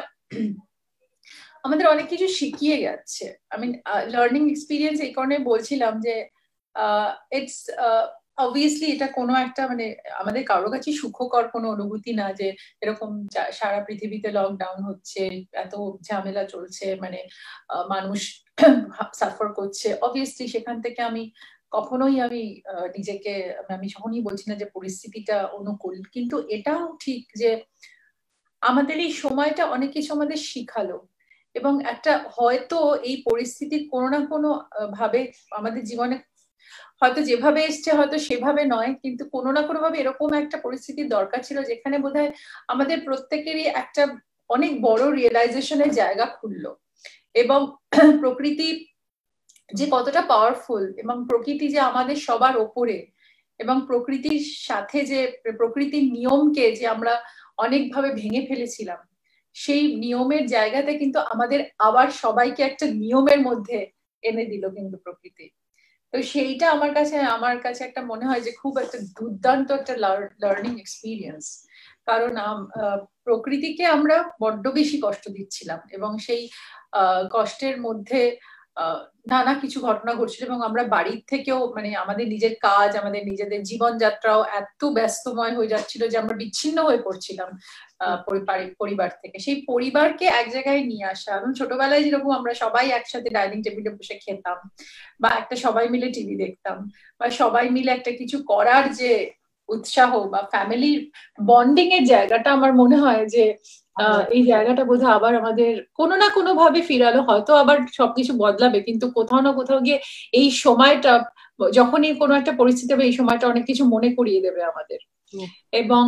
আমাদের অনেক কিছু শিখিয়ে যাচ্ছে। আই মিন লার্নিং এক্সপিরিয়েন্স এই কারণে বলছিলাম যে ইটস অবভিয়াসলি এটা কোনো একটা মানে আমাদের কারোর কাছে সুখকর কোনো অনুভূতি না যে এরকম সারা পৃথিবীতে লকডাউন হচ্ছে, এত ঝামেলা চলছে, মানে মানুষ সাফার করছে। অবভিয়াসলি সেখান থেকে আমি কখনোই আমি নিজেকে, আমি যখনই বলছি না যে পরিস্থিতিটা অনুকূল, কিন্তু এটাও ঠিক যে আমাদের এই সময়টা অনেক কিছু আমাদের শিখালো, এবং একটা হয়তো এই পরিস্থিতির কোনো না কোনো ভাবে আমাদের জীবনে হয়তো যেভাবে এসছে হয়তো সেভাবে নয়, কিন্তু কোনো না কোনো ভাবে এরকম একটা পরিস্থিতির দরকার ছিল যেখানে বোধহয় আমাদের প্রত্যেকেরই একটা অনেক বড় রিয়েলাইজেশনের জায়গা খুললো, এবং প্রকৃতি যে কতটা পাওয়ারফুল, এবং প্রকৃতি যে আমাদের সবার ওপরে, এবং প্রকৃতির সাথে যে প্রকৃতির নিয়মকে যে আমরা অনেকভাবে ভেঙে ফেলেছিলাম, সেই নিয়মের জায়গাতে কিন্তু আমাদের আবার সবাইকে একটা নিয়মের মধ্যে এনে দিল কিন্তু প্রকৃতি। তো সেইটা আমার কাছে একটা মনে হয় যে খুব একটা দুর্দান্ত একটা লার্নিং এক্সপিরিয়েন্স। কারণ প্রকৃতিকে আমরা বড্ড বেশি কষ্ট দিচ্ছিলাম, এবং সেই কষ্টের মধ্যে নানা কিছু ঘটনা ঘটছিল, এবং আমরা বাড়ির থেকেও মানে আমাদের নিজের কাজ, আমাদের নিজেদের জীবনযাত্রাও এত ব্যস্তময় হয়ে যাচ্ছিল যে আমরা বিচ্ছিন্ন হয়ে পড়ছিলাম পরিবার থেকে। সেই পরিবারকে এক জায়গায় নিয়ে আসা, এবং ছোটবেলায় যেরকম আমরা সবাই একসাথে ডাইনিং টেবিলে বসে খেতাম, বা একটা সবাই মিলে টিভি দেখতাম, বা সবাই মিলে একটা কিছু করার যে উৎসাহ বা ফ্যামিলির বন্ডিং এর জায়গাটা, আমার মনে হয় যে এই জায়গাটা বোধহয় আবার আমাদের কোনো না কোনো ভাবে ফিরালো। হয়তো আবার সবকিছু বদলাবে, কিন্তু কোথাও না কোথাও গিয়ে এই সময়টা, যখনই কোনো একটা পরিস্থিতি হবে, এই সময়টা অনেক কিছু মনে করিয়ে দেবে আমাদের। এবং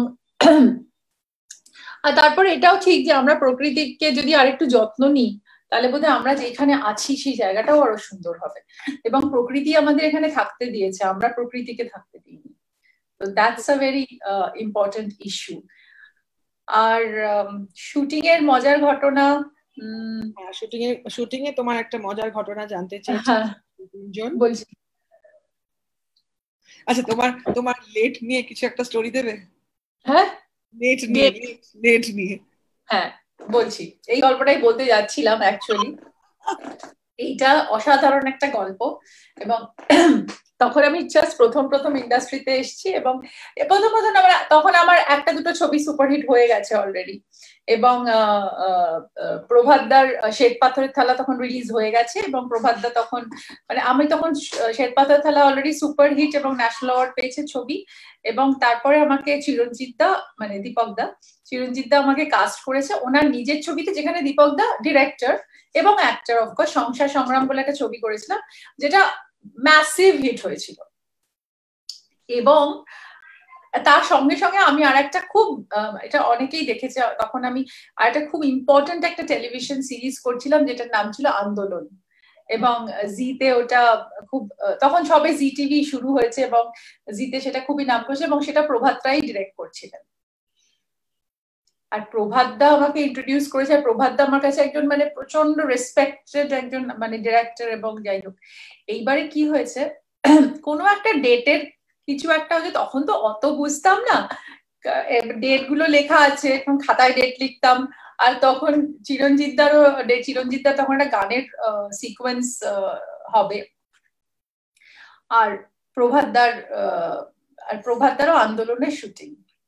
তারপর এটাও ঠিক যে আমরা প্রকৃতিকে যদি আরেকটু যত্ন নিই, তাহলে বোধহয় আমরা যেখানে আছি সেই জায়গাটাও আরো সুন্দর হবে, এবং প্রকৃতি আমাদের এখানে থাকতে দিয়েছে, আমরা প্রকৃতিকে থাকতে দিইনি। তো that's a very important issue. আর শুটিং এর মজার ঘটনা, শুটিং এ তোমার একটা মজার ঘটনা জানতে চেয়েছি। বলছি। আচ্ছা, তোমার লেট নিয়ে কিছু একটা স্টোরি দেবে? হ্যাঁ, লেট নিয়ে হ্যাঁ বলছি, এই গল্পটাই বলতে যাচ্ছিলাম অ্যাকচুয়ালি। এইটা অসাধারণ একটা গল্প, এবং তখন আমি জাস্ট প্রথম ইন্ডাস্ট্রিতে এসেছি, এবং তখন আমার একটা দুটো ছবি সুপারহিট হয়ে গেছে অলরেডি, এবং প্রভাতদার শ্বেত পাথরের থালা তখন রিলিজ হয়ে গেছে, এবং প্রভাতদা তখন মানে আমি তখন শ্বেত পাথরের থালা অলরেডি সুপারহিট এবং ন্যাশনাল অ্যাওয়ার্ড পেয়েছে ছবি, এবং তারপরে আমাকে চিরঞ্জিত দা মানে দীপক দা আমাকে কাস্ট করেছে ওনার নিজের ছবিতে, যেখানে দীপক দা ডিরেক্টর এবং অ্যাক্টর। অফকোর্স সংসার সংগ্রাম বলে একটা ছবি করেছিলাম, যেটা ম্যাসিভ হিট হয়েছিল, এবং তার সঙ্গে সঙ্গে আমি আর একটা খুব, এটা অনেকেই দেখেছে, তখন আমি আর একটা খুব ইম্পর্টেন্ট একটা টেলিভিশন সিরিজ করছিলাম যেটার নাম ছিল আন্দোলন, এবং জিতে ওটা খুব, তখন সবে জি টিভি শুরু হয়েছে এবং জিতে সেটা খুবই নাম করেছে, এবং সেটা প্রভাত রাই ডিরেক্ট করছিলেন। আর প্রভাত দা আমাকে ইন্ট্রোডিউস করেছে। আর প্রভাত দা আমার কাছে একজন মানে প্রচন্ড রেসপেক্টেড একজন মানে ডিরেক্টর। এবং যাই হোক, এইবারে কি হয়েছে, কোনো একটা ডেটের কিছু একটা হচ্ছে, তখন তো অত বুঝতাম না, ডেট গুলো লেখা আছে, এখন খাতায় ডেট লিখতাম। আর তখন চিরঞ্জিতদার তখন একটা গানের সিকোয়েন্স হবে, আর প্রভাতদারও আন্দোলনের শুটিং।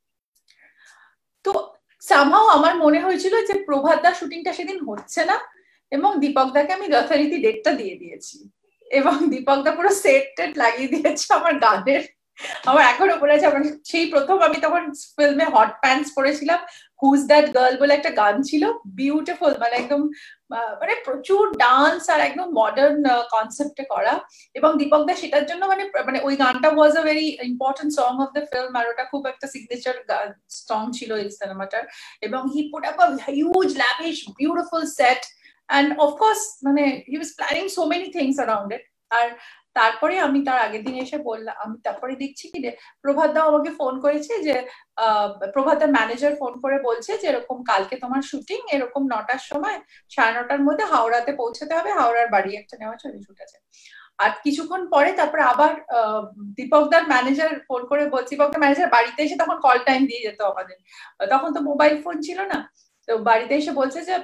তো সামহাও আমার মনে হয়েছিল যে প্রভাতদার শুটিংটা সেদিন হচ্ছে না, এবং দীপকদাকে আমি যথারীতি ডেটটা দিয়ে দিয়েছি, এবং দীপকদা পুরো সেট টেট লাগিয়ে দিয়েছে আমার গানের। আমার এখনো মনে আছে, আমার সেই প্রথম আমি তখন ফিল্মে হট প্যান্টস পরেছিলাম, হুজ দ্যাট গার্ল বলে একটা গান ছিল, বিউটিফুল, মানে একদম মানে প্রচুর ডান্স আর একদম মডার্ন কনসেপ্টে করা। এবং দীপকদা সেটার জন্য মানে মানে ওই গানটা was a very important song of the film, আর ওটা খুব একটা সিগনেচার সং ছিল এই সিনেমাটার। এবং he put up a huge lavish beautiful set, and of course মানে he was planning so many things around it. আর তারপরে আমি তার আগের দিন এসে বললাম, আমি তারপরে দেখছি কি প্রভাত দাও আমাকে ফোন করেছে যে প্রভাতের ম্যানেজার ফোন করে বলছে যে এরকম কালকে তোমার শুটিং এরকম 9টার সময়, 9:30-র মধ্যে হাওড়াতে পৌঁছাতে হবে, হাওড়ার বাড়ি একটা নেওয়া ছবি শুট আছে। আর কিছুক্ষণ পরে তারপরে আবার দীপকদার ম্যানেজার ফোন করে বলছে, দীপকদার ম্যানেজার বাড়িতে এসে তখন কল টাইম দিয়ে যেত আমাদের, তখন তো মোবাইল ফোন ছিল না, তো বাড়িতে এসে বলছে যে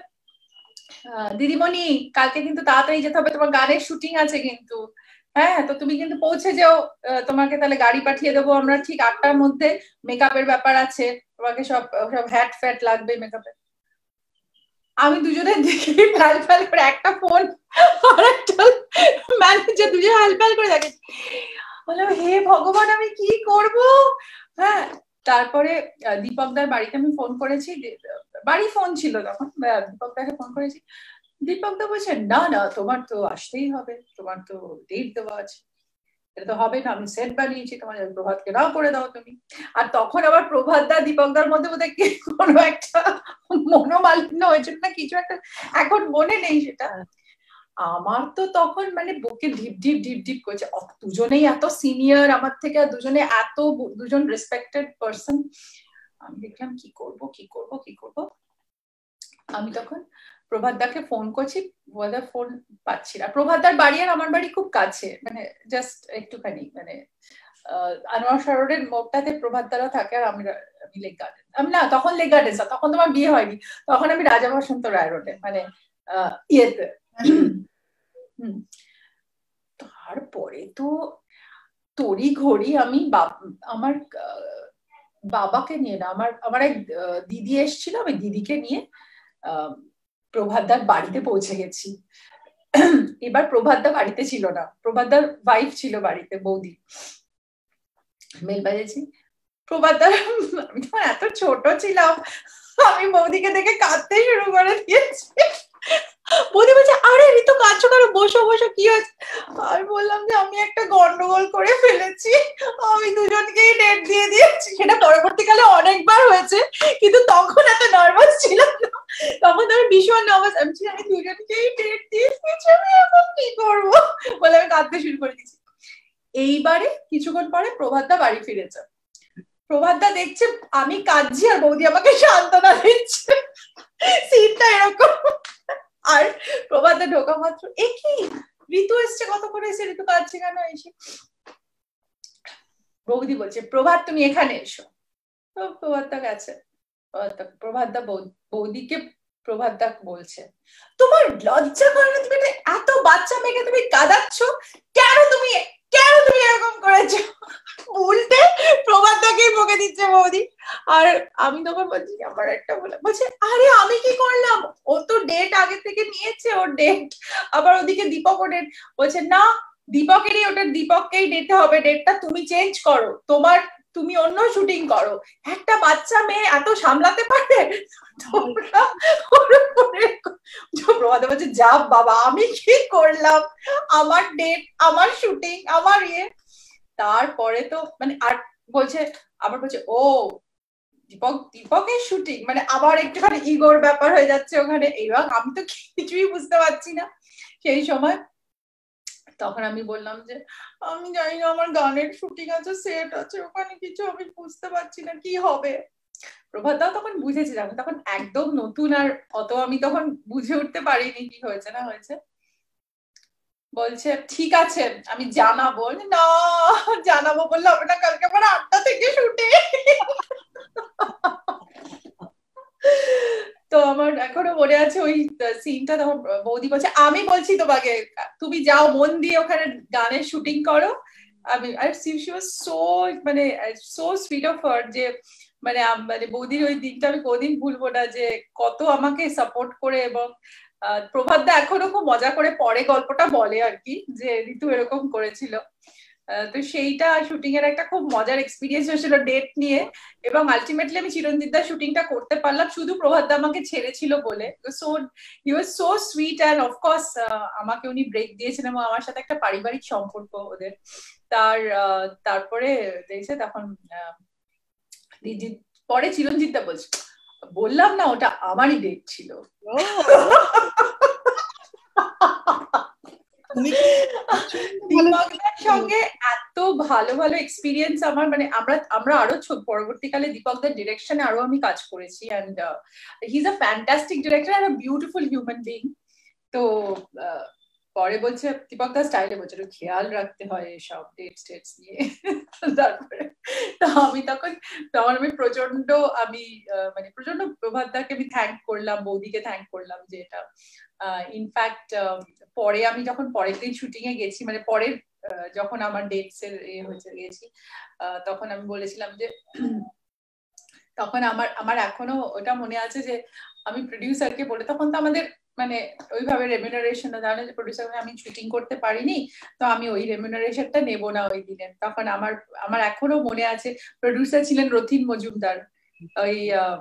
দিদিমণি কালকে কিন্তু তাড়াতাড়ি যেতে হবে, তোমার গানের শুটিং আছে কিন্তু, হ্যাঁ তো তুমি কিন্তু পৌঁছে যাও, তোমাকে তাহলে গাড়ি পাঠিয়ে দেবো আমরা ঠিক 8টার মধ্যে, মেকআপের ব্যাপার আছে, তোমাকে সব হ্যাট ফ্যাট লাগবে মেকআপের। আমি দুজনের দেখি ফ্যাল ফ্যাল করে একটা ফোন আর একটা ম্যানেজার, দুজন ফ্যাল ফ্যাল করে দেখে, বললাম হে ভগবান আমি কি করব। হ্যাঁ তারপরে দীপকদার বাড়িতে আমি ফোন করেছি, বাড়ি ফোন ছিল তখন, দীপকদাকে ফোন করেছি, দীপকদা বলছে না না তোমার তো আসতেই হবে, তোমার তো ডেট দেওয়া আছে, এটা তো হবে না, আমি সেট বানিয়েছি, তোমার প্রভাতকে নাও করে দাও তুমি। আর তখন আবার প্রভাত দা দীপকদার মধ্যে বোধহয় কোনো একটা মনোমালিন্য হয়েছিল না কিছু একটা, এখন মনে নেই সেটা। আমার তো তখন মানে বুকে ঢিপ ঢিপ ঢিপ ঢিপ করছে, দুজনেই এত সিনিয়র আমার থেকে, দুজনে এত দুজন রেসপেক্টেড পার্সন। আমি দেখলাম কি করব কি করব কি করব। আমি তখন প্রভাত দাকে ফোন করছি, ফোন পাচ্ছি না। প্রভাত দার বাড়ি আর আমার বাড়ি খুব কাছে, মানে জাস্ট একটুখানি, মানে আনোয়ার সরোরের মোড়টাতে প্রভাত দারা থাকে, আর আমি লেক গার্ডেন, আমি না তখন লেক গার্ডেন, তখন তোমার বিয়ে হয়নি, তখন আমি রাজা বসন্ত রায় রোডে, মানে ইয়েতে। তারপরে তো তড়ি ঘড়ি আমি আমার বাবাকে নিয়ে না, আমার এক দিদি এসেছিল, আমি দিদিকে নিয়ে প্রভাতদার বাড়িতে পৌঁছে গেছি। এবার প্রভাতদা বাড়িতে ছিল না, প্রভাতদার ওয়াইফ ছিল বাড়িতে, বৌদি। মেল বাজেছি, প্রভাতদার, আমি তখন এত ছোট ছিলাম, আমি বৌদিকে দেখে কাঁদতে শুরু করে দিয়েছি। বৌদি বলছে আরে ঋতু কাঁদছো কেন, বসো বসো কি হয়েছে। আমি বললাম যে আমি একটা গন্ডগোল করে ফেলেছি, আমি দুজনকেই ডেট দিয়ে দিয়েছি। সেটা পরবর্তীকালে অনেকবার হয়েছে, কিন্তু তখন এত নার্ভাস ছিলাম না, তখন আমি ভীষণ নার্ভাস, আমি দুজনকেই ডেট দিয়ে দিয়েছি, আমি এখন কি করবো বলে আমি কাঁদতে শুরু করে দিয়েছি। এইবারে কিছুক্ষণ পরে প্রভাতদা বাড়ি ফিরেছে, প্রভাতদা দেখছে আমি কাঁদছি আর বৌদি আমাকে সান্ত্বনা দিচ্ছে, সিনটা এরকম। আর প্রভাতদা ঢোকা মাত্র এ কি ঋতু এসছে, কতক্ষণ এসে, ঋতু কাঁদছে কেন, এসে বৌদি বলছে প্রভাত তুমি এখানে এসো। তো প্রভাতদা গেছে, প্রভাতদা বৌদিকে প্রভাতদা বলছে তোমার লজ্জা করে না, তুমি এত বাচ্চা মেয়েকে তুমি কাঁদাচ্ছ, কেন তুমি এরকম করেছো। উল্টে প্রভাতদাকেই বকে দিচ্ছে বৌদি। আর আমি তখন বলছি আমার একটা বলছে আরে আমি কি করলাম, ও তো ডেট আগে থেকে নিয়েছে, ওর ডেট, আবার ওদিকে দীপক ও ডেট, বলছে না দীপকেরই ওটা, দীপককেই ডেটে হবে, ডেটটা তুমি চেঞ্জ করো, তুমি অন্য শুটিং করো, একটা বাচ্চা মেয়ে এত সামলাতে পারে। প্রভাত বলছে যা বাবা আমি কি করলাম, আমার ডেট, আমার শুটিং, আমার ইয়ে। তারপরে তো মানে আর বলছে, আবার বলছে ও দীপকের শুটিং, মানে আবার একটুখানি ইগোর ব্যাপার হয়ে যাচ্ছে ওখানে। এইবার আমি তো কিছুই বুঝতে পারছি না সেই সময়। তখন আমি বললাম যে আমি জানি না, আমার গানের শুটিং আছে, সেট আছে ওখানে, কিছু আমি বুঝতে পারছি না কি হবে। প্রভাত দাও তখন বুঝেছে, আমি তখন একদম নতুন আর অত আমি তখন বুঝে উঠতে পারিনি কি হয়েছে না হয়েছে। বলছে ঠিক আছে আমি জানাবো। না জানাবো বললে হবে না, কালকে আমার 8টা থেকে শুটে। তো আমার এখনো মনে আছে ওই সিনটা, তখন বৌদি বলছে আমি বলছি তোমাকে তুমি যাও মন দিয়ে ওখানে গানের শুটিং করো। আমি she was so মানে so sweet of her যে মানে মানে বৌদির ওই দিনটা আমি কোনদিন ভুলবো না, যে কত আমাকে সাপোর্ট করে। এবং প্রভাত দা এখনো খুব মজা করে পরে গল্পটা বলে আর কি, যে ঋতু এরকম করেছিল। তো সেইটা শুটিং এর একটা খুব মজার এক্সপিরিয়েন্স হয়েছিল ডেট নিয়ে। এবং আলটিমেটলি আমি চিরঞ্জিত দার শুটিংটা করতে পারলাম শুধু প্রভাত দা আমাকে ছেড়েছিল বলে। So he was so sweet and of course আমাকে উনি ব্রেক দিয়েছেন এবং আমার সাথে একটা পারিবারিক সম্পর্ক ওদের। তারপরে দেখছে তখন পরে চিরঞ্জিত দা বলছে বললাম না ওটা আমারই ডেট ছিল। দীপকদার সঙ্গে এত ভালো ভালো এক্সপিরিয়েন্স আমার, মানে আমরা আরো পরবর্তীকালে দীপকদার ডিরেকশনে আরো আমি কাজ করেছি। And he is a fantastic director আর আ বিউটিফুল হিউম্যান বিং। তো পরে বলছে দীপকদার স্টাইলে বলছে খেয়াল রাখতে হয় এসব ডেটস নিয়ে। তারপরে তো আমি তখন আমি প্রচন্ড মানে প্রচন্ড প্রভাত দাকে আমি থ্যাঙ্ক করলাম, বৌদিকে থ্যাঙ্ক করলাম যে এটা ইনফ্যাক্ট পরে আমি যখন পরের দিন শুটিং এ গেছি, মানে পরের যখন আমার ডেটস এর হয়েছে গেছি, তখন আমি বলেছিলাম যে তখন আমার এখনো ওটা মনে আছে যে আমি প্রডিউসারকে বলে, তখন তো আমাদের মানে ওইভাবে রেমিউনারেশন জানে যে প্রডিউসার আমি শুটিং করতে পারিনি, তো আমি ওই রেমিউনারেশনটা নেব না ওই দিনে। তখন আমার এখনো মনে আছে প্রডিউসার ছিলেন রথিন মজুমদার, ওই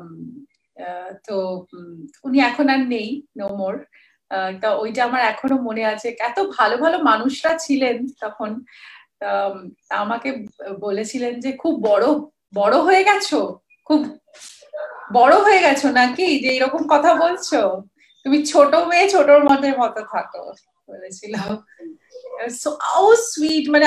তো উনি এখন আর নেই, নো মোর। তা ওইটা আমার এখনো মনে আছে, এত ভালো ভালো মানুষরা ছিলেন তখন। আমাকে বলেছিলেন যে খুব বড় হয়ে গেছো, খুব বড় হয়ে গেছো নাকি যে এরকম কথা বলছো, তুমি ছোট মেয়ে ছোটর মতো থাকো বলেছিল। So sweet. মানে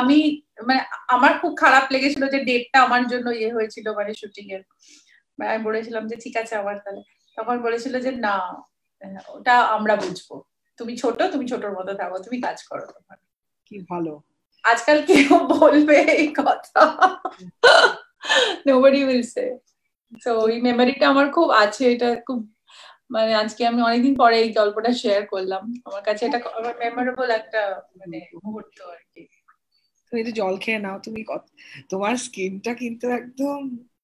আমার খুব খারাপ লেগেছিল যে ডেটটা আমার জন্য হয়েছিল মানে শুটিং এর। আমি বলেছিলাম যে ঠিক আছে আমার তাহলে, তখন বলেছিল যে না ওটা আমরা বুঝবো, তুমি ছোটর মতো থাকো, তুমি কাজ করো তোমার। কি ভালো। আজকাল কেউ বলবে এই কথা? nobody will say. তো ওই মেমোরিটা আমার খুব আছে, এটা খুব মানে আজকে আমি অনেকদিন পরে এই গল্পটা শেয়ার করলাম, আমার কাছে এটা আমার মেমোরেবল একটা মানে মুহূর্ত আর কি। তুমি একটু জল খেয়ে নাও, তুমি তোমার স্কিনটা কিন্তু একদম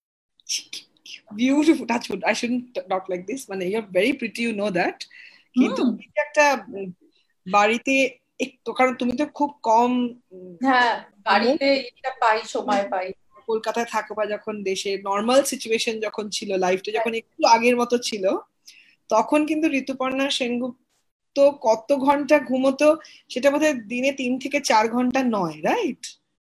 beautiful. Touch wood, I shouldn't talk like this, মানে you are very pretty, you know that. কিন্তু একটা বাড়িতে একটু, কারণ তুমি তো খুব কম বাড়িতে এটা পাই, সময় পাই। কলকাতায় থাকো বা যখন দেশে নর্মাল সিচুয়েশন যখন ছিল, লাইফটা যখন একটু আগের মতো ছিল, তখন কিন্তু ঋতুপর্ণা সেনগুপ্ত কত ঘন্টা ঘুমোতো সেটা বোধহয় দিনে 3 থেকে 4 ঘন্টা নয়, রাইট?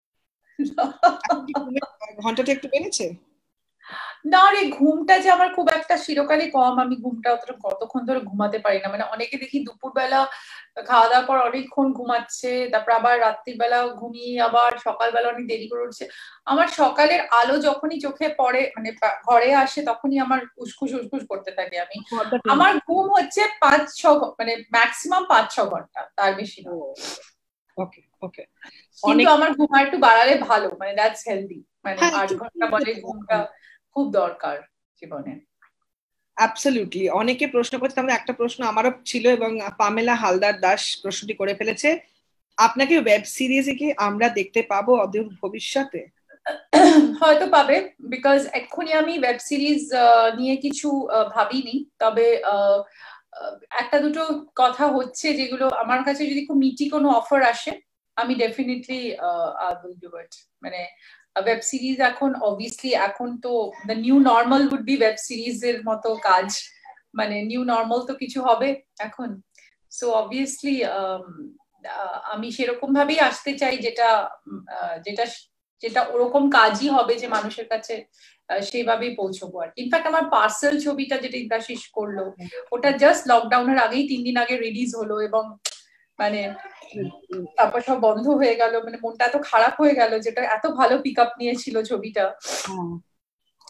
ঘন্টাটা একটু বেড়েছে না রে, ঘুমটা যে আমার খুব একটা চিরকালই কম, আমি ঘুমটা অতটা কতক্ষণ ধরে ঘুমাতে পারি না। মানে অনেকে দেখি দুপুরবেলা খাওয়া দাওয়ার পর অনেকক্ষণ ঘুমাচ্ছে, তারপর আবার রাত্রিবেলা ঘুমিয়ে আবার সকালবেলা অনেক দেরি করে উঠছে। আমার সকালের আলো যখনই চোখে পড়ে মানে ঘরে আসে তখনই আমার উসখুস করতে থাকে। আমার ঘুম হচ্ছে 5-6 মানে ম্যাক্সিমাম 5-6 ঘন্টা, তার বেশি না। ওকে ওকে। কিন্তু আমার ঘুম একটু বাড়ালে ভালো, মানে দ্যাটস হেলদি, মানে 8 ঘন্টা বলে ঘুমটা খুব দরকার জীবনে। অ্যাবসলিউটলি। অনেকে প্রশ্ন করছে, আমাদের একটা প্রশ্ন আমারও ছিল এবং পামেলা হালদার দাস প্রশ্নটি করে ফেলেছে, আপনাকে ওয়েব সিরিজে কি আমরা দেখতে পাবো অদূর ভবিষ্যতে? হয়তো পাবে, বিকজ এক্ষুনি আমি ওয়েব সিরিজ নিয়ে কিছু ভাবিনি, তবে একটা দুটো কথা হচ্ছে যেগুলো আমার কাছে যদি খুব মিটি কোনো অফার আসে আমি ডেফিনেটলি উইল ডু ইট। মানে ওয়েব সিরিজ এখন অবভিয়াসলি এখন তো the new normal would be web series এর মতো কাজ, মানে নিউ নর্মাল তো কিছু হবে এখন। সো অবভিয়াসলি আমি সেরকম ভাবেই আসতে চাই যেটা যেটা যেটা ওরকম কাজই হবে যে মানুষের কাছে সেইভাবেই পৌঁছবো। আর ইনফ্যাক্ট আমার পার্সেল ছবিটা যেটা ইন্দ্রাশিস করলো ওটা জাস্ট লকডাউনের আগেই 3 দিন আগে রিলিজ হলো এবং মানে তারপর সব বন্ধ হয়ে গেল, মানে মনটা এত খারাপ হয়ে গেল, যেটা এত ভালো পিক আপ নিয়েছিল ছবিটা।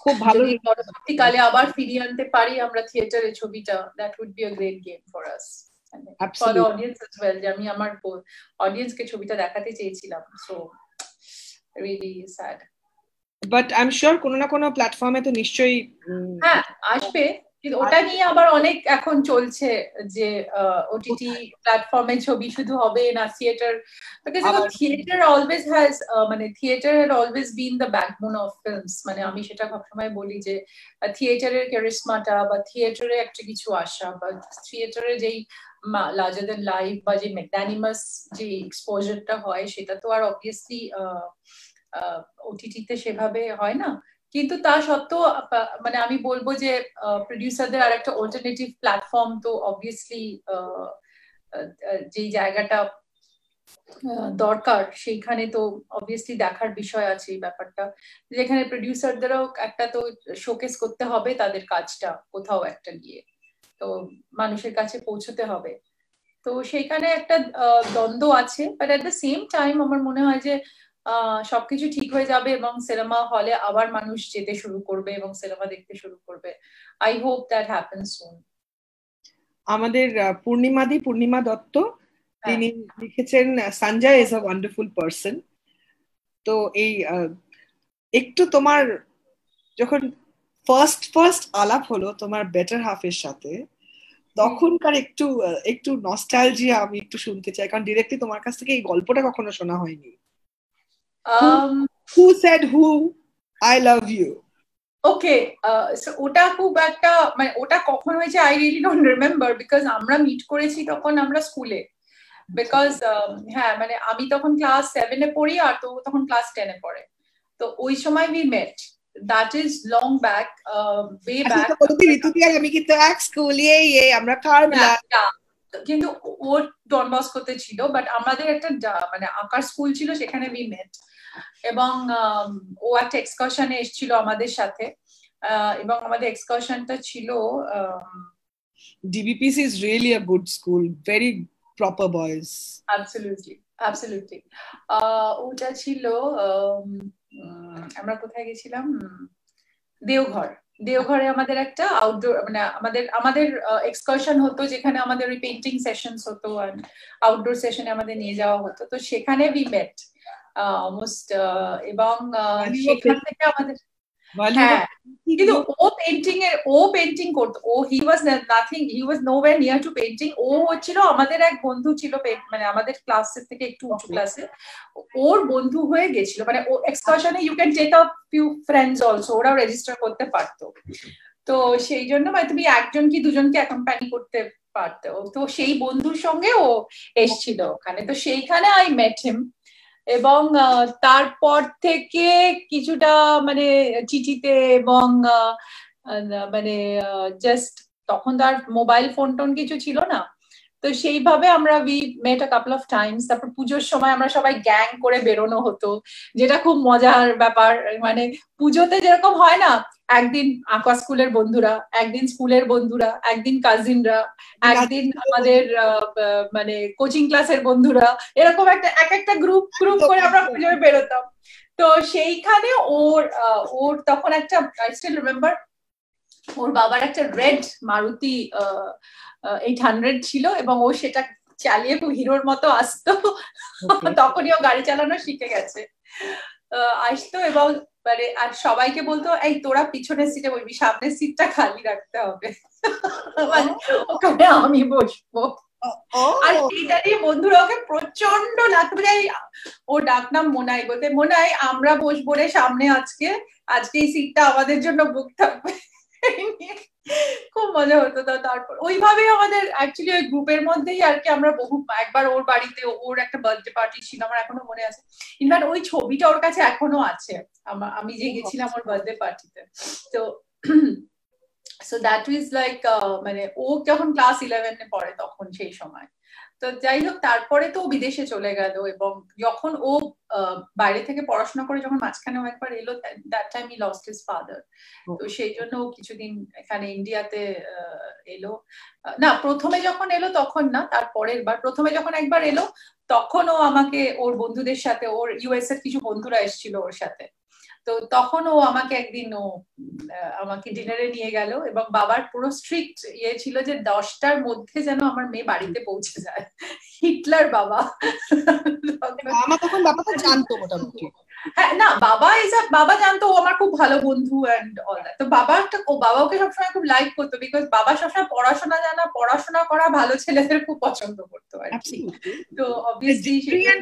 খুব ভালো। যদি পরবর্তীকালে আবার ফিরিয়ে আনতে পারি আমরা থিয়েটারে ছবিটা, that would be a great game for us, for the audience as well, যে আমি আমার অডিয়েন্সকে ছবিটা দেখাতে চেয়েছিলাম। So really sad, but I am sure কোনো না কোনো প্ল্যাটফর্মে তো নিশ্চয়ই হ্যাঁ আসবে। কিন্তু ওটা নিয়ে আবার অনেক এখন চলছে যে ওটিটি প্ল্যাটফর্মে ছবি শুধু হবে না theatre, because theatre always has মানে theatre had always been the backbone of films. মানে আমি সেটা সবসময় বলি যে থিয়েটারের ক্যারিসমাটা বা থিয়েটারে একটা কিছু আসা বা থিয়েটারে যেই লার্জার দ্যান লাইফ বা যে ম্যাগনানিমাস যে এক্সপোজারটা হয় সেটা তো আর অবভিয়াসলি ওটিটিতে সেভাবে হয় না। কিন্তু তা সত্ত্বেও মানে আমি বলবো যে প্রডিউসারদের আর একটা অল্টারনেটিভ প্ল্যাটফর্ম তো অবভিয়াসলি যেই জায়গাটা দরকার সেইখানে তো অবভিয়াসলি দেখার বিষয় আছে এই ব্যাপারটা, যেখানে প্রডিউসারদেরও একটা তো শোকেস করতে হবে তাদের কাজটা কোথাও একটা গিয়ে, তো মানুষের কাছে পৌঁছতে হবে। তো সেইখানে একটা দ্বন্দ্ব আছে, but at the same time আমার মনে হয় যে সবকিছু ঠিক হয়ে যাবে এবং সিনেমা হলে আবার মানুষ যেতে শুরু করবে এবং সিনেমা দেখতে শুরু করবে। I hope that happens soon. আমাদের পূর্ণিমা দত্ত তিনি লিখেছেন Sanjay is a wonderful person. তো এই একটু তোমার যখন ফার্স্ট আলাপ হলো তোমার বেটার হাফের সাথে, তখনকার একটু নস্টালজিয়া আমি একটু শুনতে চাই, কারণ ডিরেক্টলি তোমার কাছ থেকে এই গল্পটা কখনো শোনা হয়নি। Who said who I love you? ওকে, ওটা খুব একটা মানে ওটা কখন হয়েছে I really don't remember, because আমরা মিট করেছি তখন আমরা স্কুলে, বিকজ হ্যাঁ মানে আমি তখন ক্লাস 7-এ পড়ি আর তো তখন ক্লাস 10-এ পড়ে, তো ওই সময় we met. That is long back, way back. আমি কিন্তু এক স্কুলে আমরা কার মিলা, কিন্তু ওর ডন বস্কোতে ছিল, বাট আমাদের একটা মানে আঁকার স্কুল ছিল, সেখানে উই মেট। এবং ও একটা এক্সকারশনে এসেছিল আমাদের সাথে, এবং আমাদের এক্সকারশনটা ছিল DBPC is really a good school, very proper boys. Absolutely. ওটা ছিল আমরা কোথায় গেছিলাম, দেওঘরে আমাদের একটা আউটডোর মানে আমাদের এক্সকারশন হতো, যেখানে আমাদের ওই পেইন্টিং সেশনস হতো আর আউটডোর সেশনে আমাদের নিয়ে যাওয়া হতো। তো সেখানে উই মেট অলমোস্ট, এবং সেখান থেকে আমাদের কিন্তু ও পেন্টিং করতো, he was nowhere near to painting. ও হচ্ছিল আমাদের এক বন্ধু ছিল, মানে আমাদের ক্লাসের থেকে একটু উঁচু ক্লাসে, ওর বন্ধু হয়ে গেছিল। মানে ও এক্সকারশনে you can take up few friends also, ওরাও রেজিস্টার করতে পারতো। তো সেই জন্য মানে তুমি একজন কি দুজনকে অ্যাকম্পানি করতে পারতো। তো সেই বন্ধুর সঙ্গে ও এসেছিল ওখানে, তো সেইখানে আই মেট হিম। এবং তারপর থেকে কিছুটা মানে চিঠিতে এবং মানে জাস্ট তখন তো আর মোবাইল ফোন টোন কিছু ছিল না, তো সেইভাবে আমরা we met a couple of times. তারপর পুজোর সময় আমরা সবাই গ্যাং করে বেরোনো হতো, যেটা খুব মজার ব্যাপার। মানে পুজোতে যেরকম হয় না, একদিন আঁকা স্কুলের বন্ধুরা, একদিন স্কুলের বন্ধুরা, একদিন কাজিনরা, একদিন আমাদের মানে কোচিং ক্লাসের বন্ধুরা, এরকম একটা গ্রুপ করে আমরা পুজোয় বেরোতাম। তো সেইখানে ওর তখন একটা, আই স্টিল রিমেম্বার, ওর বাবার একটা রেড মারুতি 800 ছিল এবং ও সেটা চালিয়ে খুব হিরোর মতো আসতো। তখনই ও গাড়ি চালানো শিখে গেছে, আসতো এবং মানে আর সবাইকে বলতো এই তোরা পিছনের সিটে বসবি, সামনের সিটটা খালি রাখতে হবে, মানে ওখানে আমি বসবো। আর সেইটা নিয়ে বন্ধুরা ওকে প্রচন্ড লাগতো। ওর ডাক নাম মোনাই, বলতে মোনাই আমরা বসবো রে সামনে, আজকে এই সিটটা আমাদের জন্য বুক থাকবে। খুব মজা হতো। তারপর ওইভাবেই আমাদের অ্যাকচুয়ালি ওই গ্রুপের মধ্যেই আর কি আমরা একবার ওর বাড়িতে, ওর একটা বার্থডে পার্টি ছিল, আমার এখনো মনে আছে। ইনফ্যাক্ট ওই ছবিটা ওর কাছে এখনো আছে, আমি যে গেছিলাম ওর বার্থডে পার্টিতে। তো সো দ্যাট ইজ লাইক মানে ও যখন ক্লাস 11-এ পড়ে তখন সেই সময়। তো যাই হোক, তারপরে তো বিদেশে চলে গেল এবং যখন ও বাইরে থেকে পড়াশোনা করে যখন মাঝখানে একবার এলো, that time he lost his father. তো সেই জন্য ও কিছুদিন এখানে ইন্ডিয়াতে এলো না। প্রথমে যখন এলো তখন না, তারপরের বার প্রথমে যখন একবার এলো তখন ও আমাকে ওর বন্ধুদের সাথে, ওর ইউএস এর কিছু বন্ধুরা এসেছিল ওর সাথে, তো তখন ও আমাকে একদিন আমাকে ডিনারে নিয়ে গেল, এবং বাবার পুরো স্ট্রিক্ট ইয়ে ছিল যে 10টার মধ্যে যেন আমার মেয়ে বাড়িতে পৌঁছে যায়। হিটলার বাবা। মা তখন ব্যাপারটা জানতো মোটামুটি। হ্যাঁ, না বাবা জানতো ও আমার খুব ভালো বন্ধু এন্ড অল দ্যাট। তো বাবা ওকে সবসময় খুব লাইক করতো, বিকজ বাবা সবসময় পড়াশোনা করা ভালো ছেলেদের খুব পছন্দ করতো আর কি। তো obviously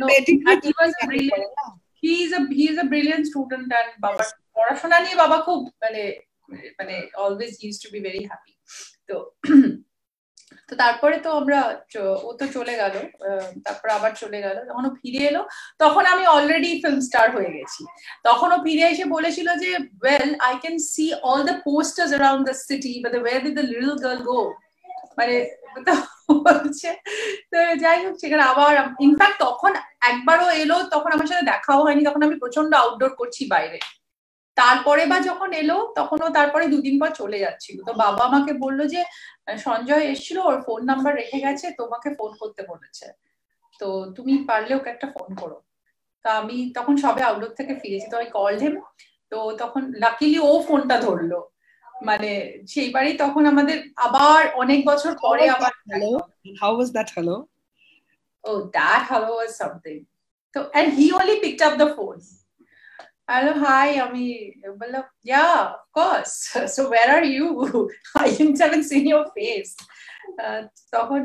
he is a brilliant student, and বাবার পড়াশোনা নিয়ে বাবা খুব মানে always used to be very happy. তো তারপরে তো ও তো চলে গেল, তারপর আবার চলে গেল। যখন ও ফিরে এলো তখন আমি অলরেডি ফিল্ম স্টার হয়ে গেছি। তখন ও ফিরে এসে বলেছিল যে well I can see all the posters around the city, but where did the little girl go? মানে বলছে। তো যাই হোক, সেখানে আবার ইনফ্যাক্ট তখন একবারও এলো, তখন আমার সাথে দেখাও হয়নি, তখন আমি প্রচন্ড আউটডোর করছি বাইরে। তারপরে বা যখন এলো তখনও তারপরে 2 দিন পর চলে যাচ্ছিল। তো বাবা আমাকে বললো যে সঞ্জয় এসেছিল, ওর ফোন নাম্বার রেখে গেছে, তোমাকে ফোন করতে বলেছে, তো তুমি পারলে ওকে একটা ফোন করো। তা আমি তখন সবে আউটডোর থেকে ফিরেছি, তো আমি কল হিম। তো তখন লাকিলি ও ফোনটা ধরলো, মানে সেইবারই তখন আমাদের আবার অনেক বছর পরে আবার How was that hello? Oh, that hello was something. So and he only picked up the phone. Hello, hi, আমি বললাম yeah of course, so where are you? I haven't seen your face. তখন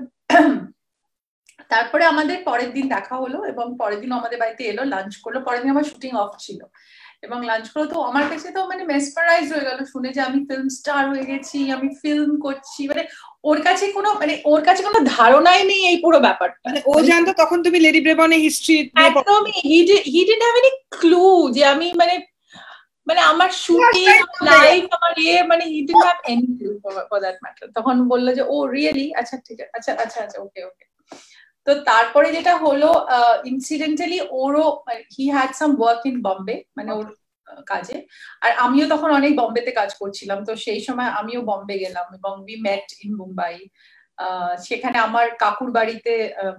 তারপরে আমাদের পরের দিন দেখা হলো, এবং পরের দিন আমাদের বাড়িতে এলো, লাঞ্চ করলো। পরের দিন আমার শুটিং অফ ছিল, এবং লাঞ্চ করলো। তো আমার কাছে তো মানে মেসপারাইজ হয়ে গেল শুনে যে আমি ফিল্ম স্টার হয়ে গেছি, আমি ফিল্ম করছি। মানে ওর কাছে কোনো ধারণাই নেই এই পুরো ব্যাপারটা। মানে ও জানতো তখন তুমি লেডি ব্রেবনের হিস্ট্রি একদমই he didn't have any clue যে আমি মানে আমার শুটিং লাইফ আমার মানে he didn't have any clue for that matter. তখন বললো যে ও রিয়েলি, আচ্ছা ঠিক আছে, আচ্ছা ওকে। তো তারপরে যেটা হলো, ইনসিডেন্টালি ওরও he had some work in Bombay, মানে ওর কাজে। আর আমিও তখন অনেক বম্বেতে কাজ করছিলাম, তো সেই সময় আমিও বম্বে গেলাম, এবং উই মেট ইন মুম্বাই। সেখানে আমার কাকুর বাড়িতে,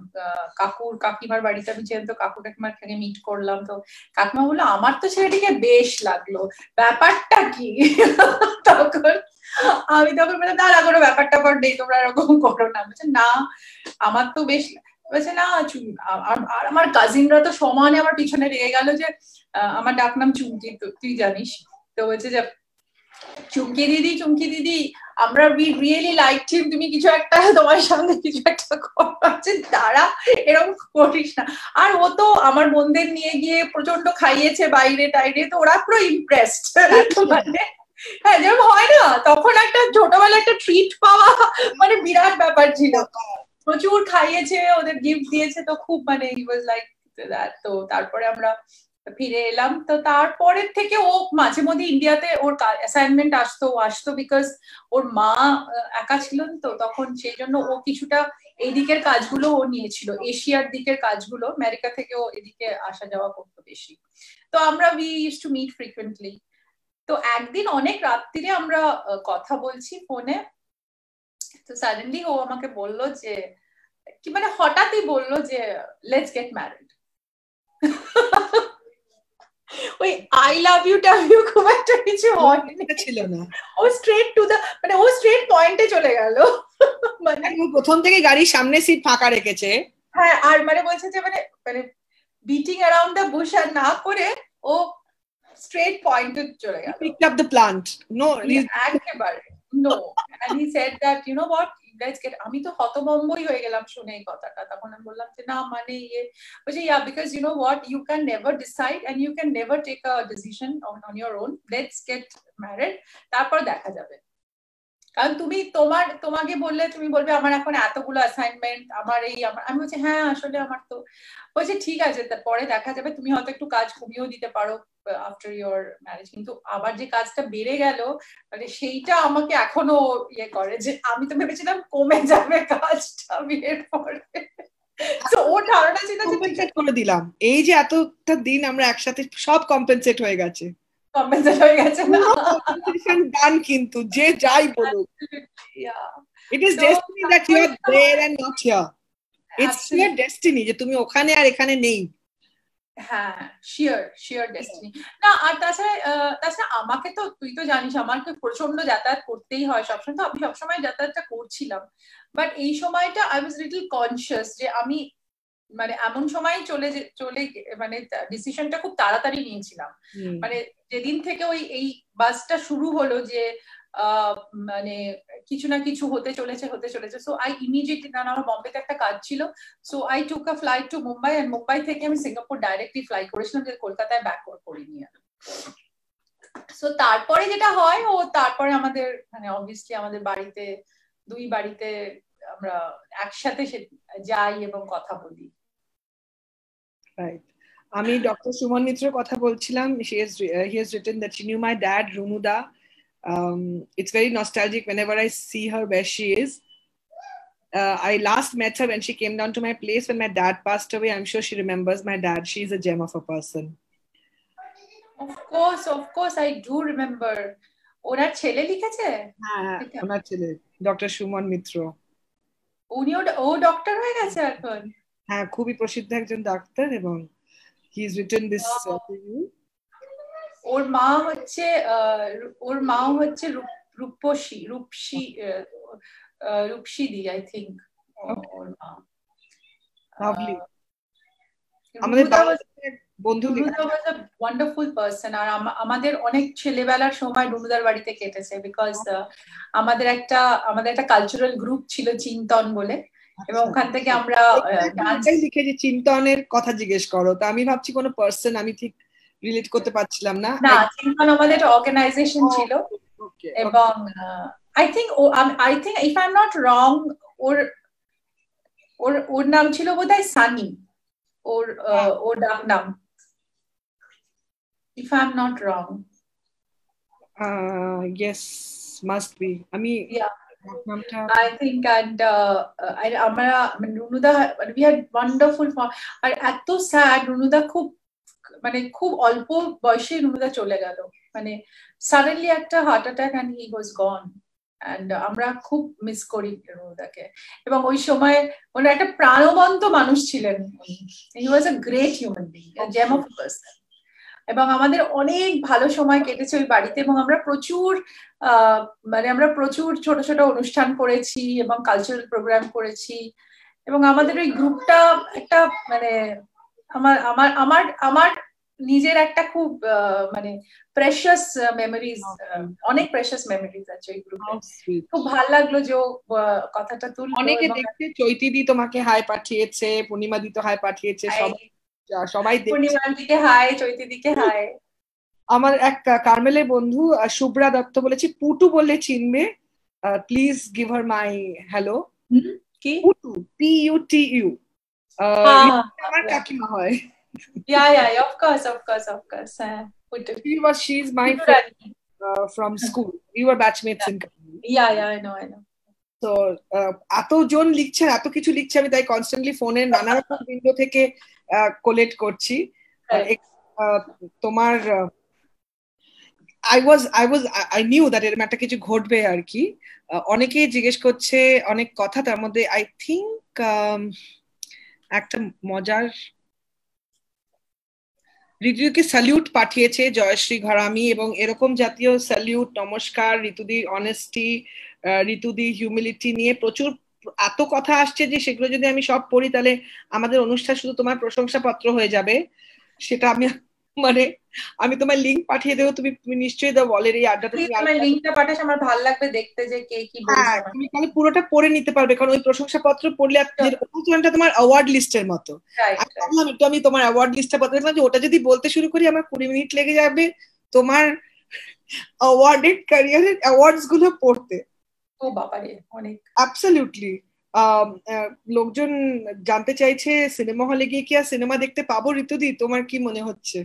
কাকিমার বাড়িতে আমি যেহেতু কাকু কাকিমার থেকে মিট করলাম। তো কাকিমা বললো আমার তো ছেলেটিকে বেশ লাগলো, ব্যাপারটা কি? তখন আমি বললাম না কোনো ব্যাপারটা নেই, তোমরা এরকম করো না। বলছে না আমার তো বেশ, বলছে না। আর আমার কাজিনরা তো সমানে আমার পিছনে লেগে গেল যে আমার ডাক নাম চুমকি, তুই জানিস। তো বলছে যে চুমকি দিদি আমরা উই রিয়েলি লাইক হিম, তুমি কিছু একটা তোমার সঙ্গে কিছু একটা করছে, তারা এরকম করিস না। আর ও তো আমার বোনদের নিয়ে গিয়ে প্রচন্ড খাইয়েছে বাইরে টাইরে, তো ওরা পুরো ইমপ্রেসড। মানে হ্যাঁ, যেরকম হয় না তখন একটা ছোটবেলা একটা ট্রিট পাওয়া মানে বিরাট ব্যাপার ছিল। প্রচুর খাইয়েছে, ওদের গিফট দিয়েছে, তো খুব মানে হি ওয়াজ লাইক দ্যাট। তো তারপরে আমরা ফিরে এলাম। তো তারপরের থেকে ও মাঝে মধ্যে ইন্ডিয়াতে ওর অ্যাসাইনমেন্ট আসতো, বিকজ ওর মা একা ছিলেন, তো তখন সেই জন্য ও কিছুটা এই দিকের কাজগুলো ও নিয়েছিল, এশিয়ার দিকের কাজগুলো। আমেরিকা থেকে ও এদিকে আসা যাওয়া করতো বেশি। তো আমরা we use to meet frequently. তো একদিন অনেক রাত্রিরে আমরা কথা বলছি ফোনে, তো সাডেনলি ও আমাকে বললো যে কি মানে হঠাৎই বললো যে লেটস গেট ম্যারিড। ওই আই লাভ ইউ খুব একটা কিছু ছিল না, ও স্ট্রেট টু দা মানে ও স্ট্রেট পয়েন্টে চলে গেল। মানে প্রথম থেকে গাড়ির সামনে সিট ফাঁকা রেখেছে। হ্যাঁ, আর মানে বলছে যে মানে বিটিং অ্যারাউন্ড দ্য বুশ আর না করে ও স্ট্রেট পয়েন্টে চলে গেল। picked up the plant. No, একেবারে no. And he said that you know what you guys get, আমি তো হতভম্বই হয়ে গেলাম শুনে এই কথাটা। তখন আমি বললাম যে না মানে বলছে yeah because you know what you can never decide and you can never take a decision on your own, let's get married, তারপর দেখা যাবে। কারণ তোমাকে বললে তুমি বলবে আমার এখন এতগুলো অ্যাসাইনমেন্ট, আমার আমি বলছি হ্যাঁ আসলে আমার তো, বলছে ঠিক আছে পরে দেখা যাবে, তুমি হয়তো একটু কাজ কমিয়েও দিতে পারো আফটার ইয়োর ম্যারেজ। কিন্তু আবার যে কাজটা বেড়ে গেল মানে সেইটা আমাকে এখনো করে যে আমি তো ভেবেছিলাম কমে যাবে কাজটা বিয়ের পরে। তো ওর ধারণা ছিল কম্পেনসেট করে দিলাম, এই যে এতটা দিন আমরা একসাথে সব কম্পেনসেট হয়ে গেছে। কম্পেনসেট হয়ে গেছে না ডান, কিন্তু যে যাই বলুক it is destiny that you are there and not here. It's your destiny যে তুমি ওখানে আর এখানে নেই। হ্যাঁ, শিওর ডেস্টিনি। না, আর তাছাড়া আমাকে তো, তুই তো জানিস আমাকে প্রচন্ড যাতায়াত করতেই হয় সবসময়, তো আমি সবসময় যাতায়াতটা করছিলাম, বাট এই সময়টা আই ওয়াজ লিটল কনসিয়াস যে আমি মানে এমন সময় চলে মানে ডিসিশনটা খুব তাড়াতাড়ি নিয়েছিলাম। মানে যেদিন থেকে এই বাসটা শুরু হলো যে মানে কিছু না কিছু হতে চলেছে, সো আই ইমিডিয়েটলি, কারণ আমার বম্বেতে একটা কাজ ছিল, so I took a flight to Mumbai, and Mumbai থেকে আমি সিঙ্গাপুর ডাইরেক্টলি ফ্লাই করেছিলাম, যে কলকাতায় ব্যাক করিনি। সো তারপরে যেটা হয়, তারপরে আমাদের মানে অবভিয়াসলি আমাদের দুই বাড়িতে আমরা একসাথে যাই এবং কথা বলি। Right. আমি ডক্টর সুমন মিত্রের কথা বলছিলাম. He has written that she knew my dad, Runuda. It's very nostalgic whenever I see her where she is. I last met her when she came down to my place when my dad passed away. I'm sure she remembers my dad. She's a gem of a person. Of course, I do remember. ওনার ছেলে লিখেছে? হ্যাঁ, ওনার ছেলে ডক্টর সুমন মিত্র। ও ডক্টর হয়ে গেছে এখন? হ্যাঁ, খুবই প্রসিদ্ধ একজন ডাক্তার, এবং he has written this to you. ওর মা হচ্ছে রূপসী দি, আই থিংক। ওর মা লাভলি। আমাদের বন্ধু ওয়ান্ডারফুল পারসন। আর আমাদের অনেক ছেলেবেলার সময় রুনুদার বাড়িতে কেটেছে, বিকজ আমাদের একটা কালচারাল গ্রুপ ছিল চিন্তন বলে, এবং ওখান থেকে আমরা লিখে যে চিন্তনের কথা জিজ্ঞেস করো, তো আমি ভাবছি কোনো পার্সন, আমি ঠিক রিলেট করতে পারছিলাম না। চিন্তন আমাদের একটা অর্গানাইজেশন ছিল, এবং I think if I am not wrong, ওর নাম ছিল বোধহয় সানি, ওর ডাক নাম, if I'm not wrong. Yes, must be. Yeah, I think, and আমরা রুনুদা, we had wonderful fun. আর এত স্যাড, রুনুদা খুব অল্প বয়সে রুনুদা চলে গেল, মানে সাডেনলি একটা heart attack, and he was gone. And আমরা খুব মিস করি রুনুদাকে, এবং ওই সময় ওনার একটা প্রাণবন্ত মানুষ ছিলেন। he was a great human being, a gem of a person. এবং আমাদের অনেক ভালো সময় কেটেছে ওই বাড়িতে, এবং আমরা প্রচুর ছোট ছোট অনুষ্ঠান করেছি এবং কালচারাল প্রোগ্রাম করেছি, এবং আমাদের ওই গ্রুপটা একটা মানে আমার নিজের একটা খুব মানে প্রেশাস মেমোরিজ, অনেক প্রেশাস মেমোরিজ আছে ওই গ্রুপে। খুব ভালো লাগলো যে কথাটা তুললো। অনেকে দেখতে চৈতিদি তোমাকে হাই পাঠিয়েছে, পূর্ণিমা দি তো হাই পাঠিয়েছে, সবাই পূর্ণিমাদিকে হাই, চৈতিদিকে হাই। আমার এক কার্মেলের বন্ধু শুভ্রা দত্ত বলেছে পুটু বললে চিনবে, please give her my hello. কি? পুটু, PUTU, আমার কাকিমা হয়। Yeah, of course. She's my friend from school. We were batchmates in Kabul. Yeah, I know. তো এতজন লিখছে, এত কিছু লিখছে, আমি তাই কনস্ট্যান্টলি ফোনে নানা রকম উইন্ডো থেকে কোলেক্ট করছি। তোমার I knew that এরকম একটা কিছু ঘটবে আর কি। অনেকেই জিজ্ঞেস করছে অনেক কথা, তার মধ্যে আই থিঙ্ক একটা মজার, ঋতুদিকে স্যালিউট পাঠিয়েছে জয়শ্রী ঘরামি, এবং এরকম জাতীয় স্যালিউট, নমস্কার, ঋতুদির অনেস্টি, ঋতুদির হিউমিলিটি নিয়ে প্রচুর এত কথা আসছে যে সেগুলো যদি আমি সব পড়ি তাহলে আমাদের অনুষ্ঠান শুধু তোমার প্রশংসাপত্র হয়ে যাবে। সেটা আমি তোমার লিংক পাঠিয়ে দেবো, তুমি নিশ্চয়ই দাও বলের এই আড্ডাটা, লিংকটা পাঠাস, আমার ভালো লাগবে দেখতে যে কে কি বলছে। তুমি তাহলে পুরোটা পড়ে নিতে পারবে, কারণ ওই প্রশংসাপত্র পড়লে অনুষ্ঠানটা তোমার অ্যাওয়ার্ড লিস্টের মতো। আমি তোমার অ্যাওয়ার্ড লিস্টটা পত্র দেখলাম যে ওটা যদি বলতে শুরু করি আমার 20 মিনিট লেগে যাবে তোমার অ্যাওয়ার্ডেড ক্যারিয়ারের অ্যাওয়ার্ডস গুলো পড়তে। ও বাবারে, অনেক। অ্যাবসলিউটলি। লোকজন জানতে চাইছে সিনেমা হলে গিয়ে কি আর সিনেমা দেখতে পাবো ঋতুদি, তোমার কি মনে হচ্ছে?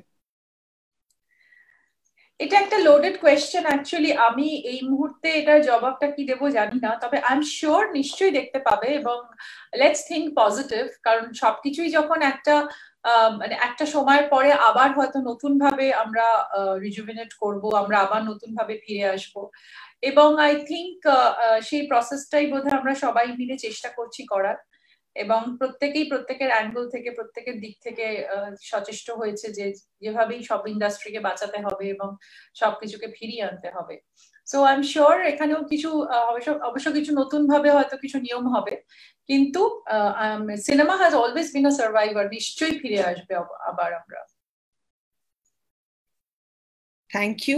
এটা একটা লোডেড কোয়েশ্চেন অ্যাকচুয়ালি। আমি এই মুহূর্তে এটার জবাবটা কি দেবো জানি না, তবে আই এম শিওর নিশ্চয়ই দেখতে পাবে, এবং লেটস থিঙ্ক পজিটিভ, কারণ সবকিছুই যখন মানে একটা সময়ের পরে আবার হয়তো নতুন ভাবে আমরা রিজুভিনেট করব, আমরা আবার নতুন ভাবে ফিরে আসব, এবং আই থিঙ্ক সেই প্রসেসটাই বোধহয় আমরা সবাই মিলে চেষ্টা করছি করার। এবং প্রত্যেকেই প্রত্যেকের অ্যাঙ্গেল থেকে প্রত্যেকের দিক থেকে সচেষ্ট হয়েছে যে যেভাবেই সব ইন্ডাস্ট্রিকে বাঁচাতে হবে এবং সবকিছুকে ফিরিয়ে আনতে হবে। সো আই এম শিওর এখানেও কিছু অবশ্য কিছু নতুন ভাবে হয়তো কিছু নিয়ম হবে, কিন্তু cinema has always been a survivor, নিশ্চয়ই ফিরে আসবে আবার আমরা। Thank you.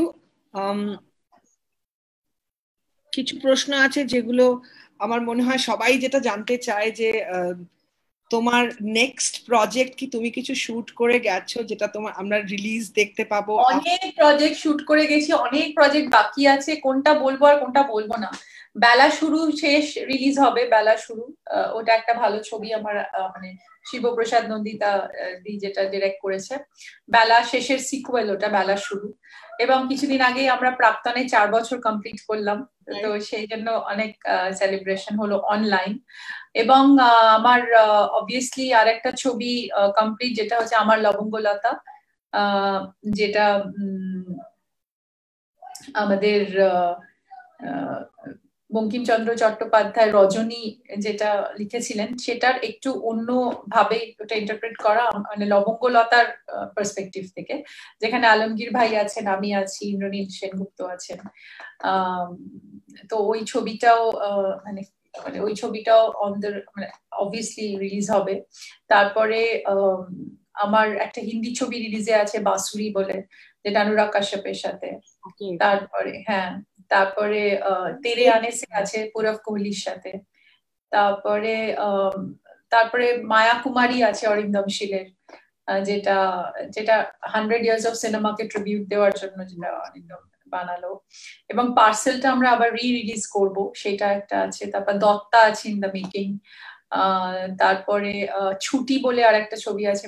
কিছু প্রশ্ন আছে যেগুলো আমার মনে হয় সবাই যেটা জানতে চায় যে তোমার নেক্সট প্রজেক্ট কি, তুমি কিছু শুট করে গেছো যেটা তোমার আমরা রিলিজ দেখতে পাবো? অনেক প্রজেক্ট শুট করে গেছি, অনেক প্রজেক্ট বাকি আছে, কোনটা বলবো আর কোনটা বলবো না। বেলা শুরু শেষ রিলিজ হবে, বেলা শুরু, ওটা একটা ভালো ছবি আমার, মানে শিবপ্রসাদ নন্দিতা দি যেটা ডিরেক্ট করেছে। বেলা শেষের সিকুয়েল ওটা, বেলা শুরু। এবং কিছুদিন আগে আমরা প্রাক্তনে 4 বছর কমপ্লিট করলাম, তো সেই জন্য অনেক সেলিব্রেশন হলো অনলাইন। এবং আমার অবভিয়াসলি আর একটা ছবি কমপ্লিট, যেটা হচ্ছে আমার লবঙ্গলতা, যেটা আমাদের বঙ্কিমচন্দ্র চট্টোপাধ্যায় রজনী যেটা লিখেছিলেন, সেটার একটু অন্য ভাবে ওটা ইন্টারপ্রেট করা, মানে লবঙ্গলতার পার্সপেক্টিভ থেকে, যেখানে আলমগীর ভাই আছেন, আমি আছি, ইন্দ্রনীল সেনগুপ্ত আছেন। তো ওই ছবিটাও মানে ওই ছবিটাও মানে অবভিয়াসলি রিলিজ হবে। তারপরে আমার একটা হিন্দি ছবি রিলিজে আছে, বাসুরি বলে, যেটা অনুরাগ কাশ্যপের সাথে। তারপরে তারপরে তেরে আনে সে আছে পুরব কোহলির সাথে। তারপরে মায়া কুমারী আছে অরিন্দম শীলের, যেটা 100 ইয়ার্স অফ সিনেমাকে ট্রিবিউট দেওয়ার জন্য যেটা অরিন্দম বানালো। এবং পার্সেলটা আমরা আবার রিলিজ করব, সেটা একটা আছে। তারপর দত্তা আছে ইন দ্য মেকিং। তারপরে ছুটি বলে আর একটা ছবি আছে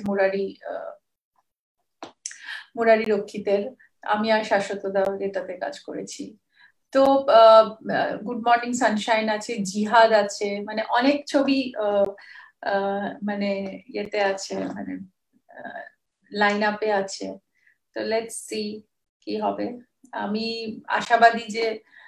মুরারি রক্ষিতের, আমি আর শাশ্বত দাও যেটাতে কাজ করেছি। তো গুড মর্নিং সানশাইন আছে, জিহাদ আছে, মানে অনেক ছবি মানে ইয়েতে আছে, মানে লাইন আপে আছে। তো লেটস সি কি হবে। আমি আশাবাদী যে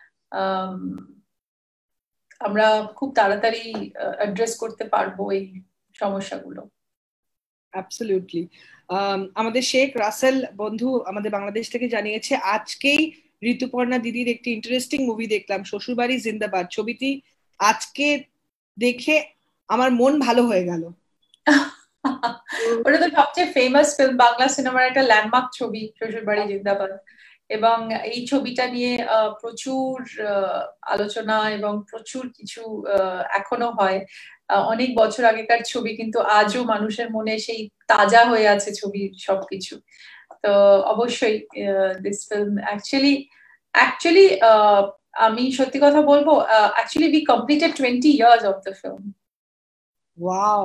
আমরা খুব তাড়াতাড়ি অ্যাড্রেস করতে পারবো এই সমস্যাগুলো। অ্যাবসলিউটলি। আমাদের শেখ রাসেল বন্ধু আমাদের বাংলাদেশ থেকে জানিয়েছে, আজকেই ঋতুপর্ণা দিদির একটি ইন্টারেস্টিং মুভি দেখলাম, শ্বশুরবাড়ি জিন্দাবাদ। ছবিটি আজকে দেখে আমার মন ভালো হয়ে গেল। ওটা তো সবচেয়ে ফেমাস ফিল্ম, বাংলা সিনেমার একটা ল্যান্ডমার্ক ছবি শ্বশুরবাড়ি জিন্দাবাদ। এবং এই ছবিটা নিয়ে প্রচুর আলোচনা এবং প্রচুর কিছু এখনো হয়। অনেক বছর আগেকার ছবি, কিন্তু আজও মানুষের মনে সেই তাজা হয়ে আছে ছবির সবকিছু। তো অবশ্যই দিস ফিল্ম অ্যাকচুয়ালি আমি সত্যি কথা বলবো, actually we completed 20 years of the film. Wow.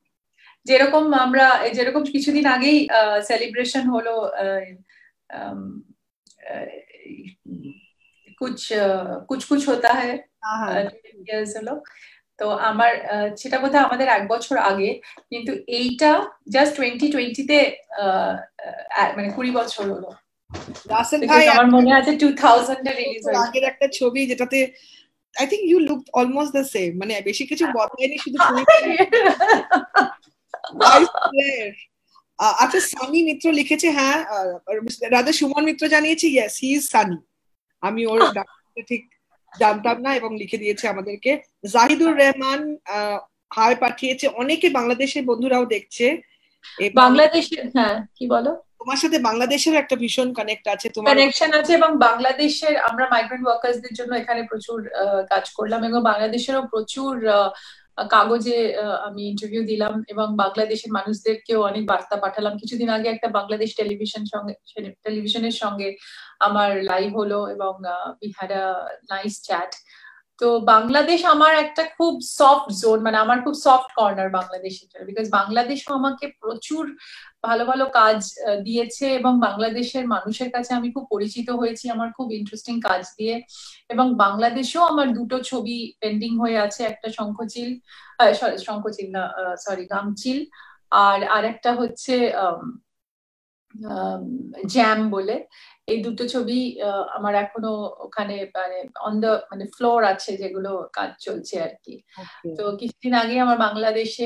যেরকম কিছুদিন আগেই সেলিব্রেশন হলো কুছ কুছ হোতা হ্যায়, হলো। তো আমার সেটা বোধহয় আমাদের 1 বছর আগে, কিন্তু এইটা জাস্ট 2020-তে মানে 20 বছর হলো। রাসেল ভাই আমার মনে আছে 2000-এ রিলিজ হয়েছে আগের একটা ছবি, যেটাতে I think you look almost the same, মানে বেশি কিছু বদলায়নি, শুধু আচ্ছা, সানি মিত্র লিখেছে, হ্যাঁ রাধা সুমন মিত্র জানিয়েছে ইয়েস হি ইজ সানি। আমি ওর ঠিক জানতাম না এবং লিখে দিয়েছে আমাদেরকে। জাহিদুর রহমান হাই পাঠিয়েছে, অনেকে বাংলাদেশের বন্ধুরাও দেখছে। বাংলাদেশের, হ্যাঁ কি বলো? তোমার সাথে বাংলাদেশের একটা ভীষণ কানেক্ট আছে, তোমার কানেকশন আছে। এবং বাংলাদেশের আমরা মাইগ্রেন্ট ওয়ার্কার্সদের জন্য এখানে প্রচুর কাজ করলাম, এবং বাংলাদেশেরও প্রচুর কাগজে আমি ইন্টারভিউ দিলাম, এবং বাংলাদেশের মানুষদেরকেও অনেক বার্তা পাঠালাম। কিছুদিন আগে একটা বাংলাদেশ টেলিভিশনের সঙ্গে আমার লাইভ হলো, এবং we had a nice chat. তো বাংলাদেশ আমার একটা খুব সফট জোন, মানে আমার খুব সফট কর্নার বাংলাদেশের, বিকজ বাংলাদেশও আমাকে প্রচুর ভালো ভালো কাজ দিয়েছে, এবং বাংলাদেশের মানুষের কাছে আমি খুব পরিচিত হয়েছি আমার খুব ইন্টারেস্টিং কাজ দিয়ে। এবং বাংলাদেশেও আমার 2টো ছবি পেন্ডিং হয়ে আছে, একটা শঙ্খচিল না সরি গামচিল, আর একটা হচ্ছে জ্যাম বলে। এই দুটো ছবি আমার এখনো ওখানে মানে অন দ্য মানে ফ্লোর আছে, যেগুলো কাজ চলছে আর কি। তো কিছুদিন আগে আমার বাংলাদেশে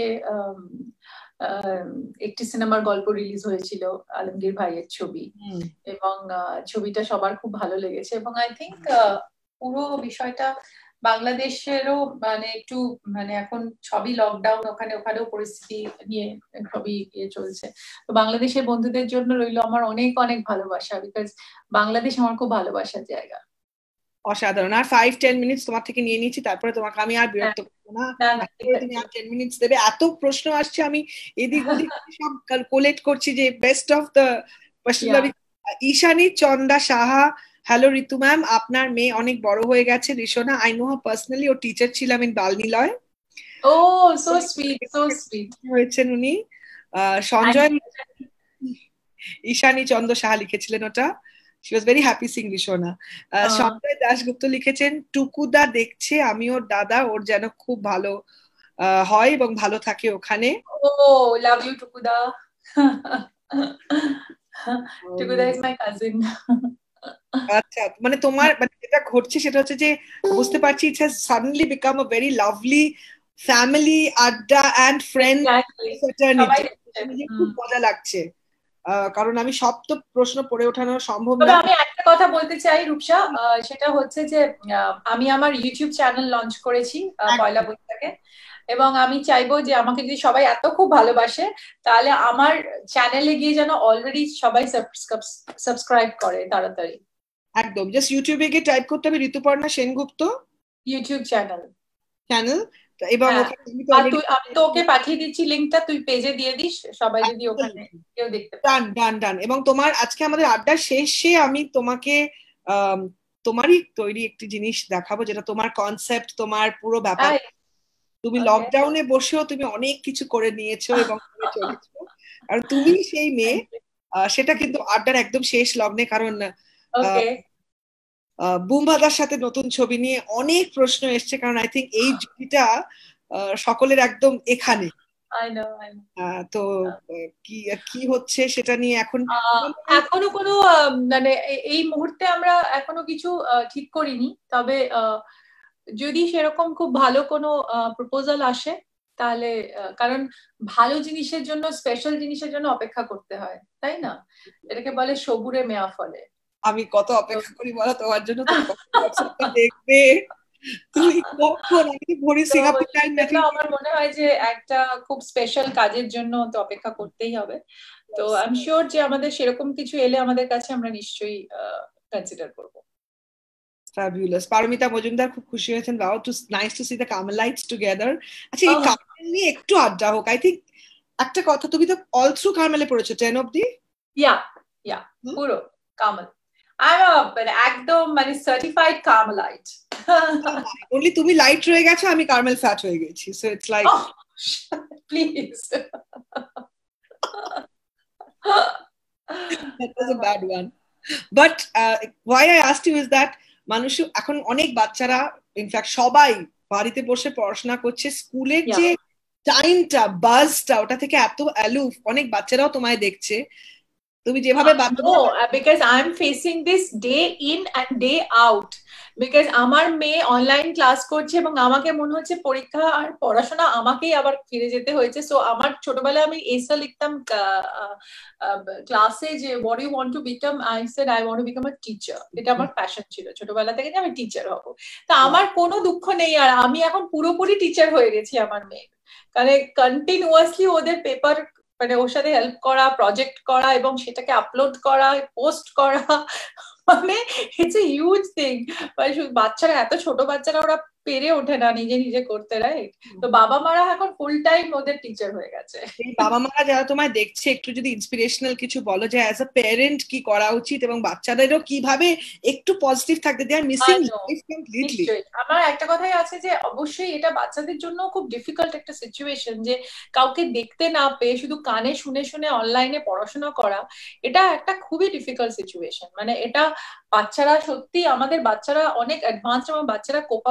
একটি সিনেমার গল্প রিলিজ হয়েছিল, আলমগীর ভাইয়ের ছবি, এবং ছবিটা সবার খুব ভালো লেগেছে। এবং আই থিঙ্ক পুরো বিষয়টা বাংলাদেশেরও মানে একটু মানে এখন সবই লকডাউন, ওখানেও পরিস্থিতি নিয়ে সবই ইয়ে চলছে। তো বাংলাদেশের বন্ধুদের জন্য রইলো আমার অনেক অনেক ভালোবাসা, বিকজ বাংলাদেশ আমার খুব ভালোবাসার জায়গা। অসাধারণ। আর 5-10 মিনিটস তোমার থেকে নিয়ে নিয়েছি, তারপরে তোমাকে আমি আর বিরক্ত করবো না। তুমি আর 10 মিনিটস দেবে, এত প্রশ্ন আসছে, আমি এদিক ওদিক সব কোলেক্ট করছি যে best of the question. Ishani Chanda Saha, hello Ritu ma'am, আপনার মেয়ে অনেক বড় হয়ে গেছে Rishna, I know her personally, ও টিচার ছিলাম ইন বালনিলয়। ও সো সুইট, সো সুইট হয়েছেন উনি। সঞ্জয়, ঈশানী চন্দ্র সাহা লিখেছিলেন ওটা। She was very happy seeing ঋষনা। Sanjay Dasgupta লিখেছেন, টুকুদা দেখছে আমি ওর দাদা, ওর যেন খুব ভালো হয় এবং ভালো থাকে ওখানে। ও love you Tukuda. Tukuda is my cousin. আচ্ছা, মানে তোমার মানে যেটা ঘটছে সেটা হচ্ছে যে বুঝতে পারছি it's has suddenly become a very lovely family adda and friend fraternity. খুব মজা লাগছে, কারণ আমি সব তো প্রশ্ন পড়ে ওঠানো সম্ভব না। আমি একটা কথা বলতে চাই রূপসা, সেটা হচ্ছে যে আমি আমার ইউটিউব চ্যানেল লঞ্চ করেছি পয়লা বৈশাখে, এবং আমি চাইবো যে আমাকে যদি সবাই এত খুব ভালোবাসে, তাহলে আমার চ্যানেলে গিয়ে যেন অলরেডি সবাই সাবস্ক্রাইব করে তাড়াতাড়ি। একদম, জাস্ট ইউটিউবে গিয়ে টাইপ করতে হবে ঋতুপর্ণা সেনগুপ্ত ইউটিউব চ্যানেল, এবং আমি তোকে পাঠিয়ে দিচ্ছি লিংকটা, তুই পেজে দিয়ে দিস, সবাই যদি ওখানে কেউ দেখতে পায়। ডান। এবং তোমার আজকে আমাদের আড্ডার শেষে আমি তোমাকে তোমারই তৈরি একটি জিনিস দেখাবো, যেটা তোমার কনসেপ্ট, তোমার পুরো ব্যাপার। তুমি লকডাউনে বসেও তুমি অনেক কিছু করে নিয়েছো এবং করে চলেছো, আর তুমি সেই মেয়ে। সেটা কিন্তু আড্ডার একদম শেষ লগ্নে, কারণ বুমবাদার সাথে নতুন ছবি নিয়ে অনেক প্রশ্ন এসছে, কারণ আই থিঙ্ক এই জুটিটা সকলের একদম এখানে। তো কি হচ্ছে সেটা নিয়ে এখনো কোনো মানে এই মুহূর্তে আমরা এখনো কিছু ঠিক করিনি, তবে যদি সেরকম খুব ভালো কোনো প্রপোজাল আসে তাহলে, কারণ ভালো জিনিসের জন্য, স্পেশাল জিনিসের জন্য অপেক্ষা করতে হয়, তাই না? এটাকে বলে সবুরে মেয়া ফলে। আমি কত অপেক্ষা করি বলো তোমার জন্য, তুমি দেখবে, তুমি কখন আমি ভরি সিঙ্গাপুর টাইম দেখি। আমার মনে হয় যে একটা খুব স্পেশাল কাজের জন্য তো অপেক্ষা করতেই হবে। তো আই এম শিওর যে আমাদের সেরকম কিছু এলে আমাদের কাছে আমরা নিশ্চয়ই কনসিডার করব। Fabulous. পারমিতা মজুমদার খুব খুশি হয়েছেন, wow, nice to see the Carmelites together. আচ্ছা, এই কার্মেল নিয়ে একটু আড্ডা হোক। আই থিঙ্ক একটা কথা, তুমি তো অল থ্রু কার্মেলে পড়েছো 10 অবধি? ইয়া পুরো কার্মেল। একদম মানে সার্টিফাইড কার্মেলাইট। only তুমি লাইট রয়ে গেছো, আমি কার্মেল ফ্যাট হয়ে গেছি, so it's like please. that was a bad one, but why I asked you is that মানুষ এখন অনেক বাচ্চারা, ইনফ্যাক্ট সবাই বাড়িতে বসে পড়াশোনা করছে, স্কুলের যে টাইমটা, বাজটা, ওটা থেকে এত অ্যালুফ, অনেক বাচ্চারাও তোমায় দেখছে, তুমি যেভাবে because I'm facing this day in and day out, because আমার মেয়ে অনলাইন ক্লাস করছে এবং আমাকে মনে হচ্ছে পরীক্ষা আর পড়াশোনা আমাকেই আবার ফিরে যেতে হয়েছে। সো আমার ছোটবেলায় আমি এসা লিখতাম ক্লাসে যে what do you want to become, I said I want to become a teacher. এটা আমার প্যাশন ছিল ছোটবেলা থেকে যে আমি টিচার হব। তা আমার কোনো দুঃখ নেই, আর আমি এখন পুরোপুরি টিচার হয়ে গেছি আমার মেয়ে, কারণ কন্টিনিউয়াসলি ওদের পেপার মানে ওর সাথে হেল্প করা, প্রজেক্ট করা এবং সেটাকে আপলোড করা, পোস্ট করা, মানে ইটস এ হিউজ থিং। বাচ্চারা, এত ছোট বাচ্চারা, ওরা পেরে ওঠে না নিজে নিজে করতে, রাইট? তো বাবা মারা এখন ফুল টাইম ওদের টিচার হয়ে গেছে। বাবা মারা যারা তোমায় দেখছে, একটু যদি ইন্সপিরেশনাল কিছু বলো যে অ্যাজ আ প্যারেন্ট কি করা উচিত এবং বাচ্চাদেরও কিভাবে একটু পজিটিভ থাকতে, they are missing life completely. আমার একটা কথাই আছে যে অবশ্যই এটা বাচ্চাদের জন্য খুব ডিফিকাল্ট একটা সিচুয়েশন, যে কাউকে দেখতে না পেয়ে শুধু কানে শুনে শুনে অনলাইনে পড়াশোনা করা, এটা একটা খুবই ডিফিকাল্ট সিচুয়েশন। মানে এটা বাচ্চারা সত্যি, আমাদের বাচ্চারা অনেক অ্যাডভান্স, আমার বাচ্চারা কোপ আপ করতে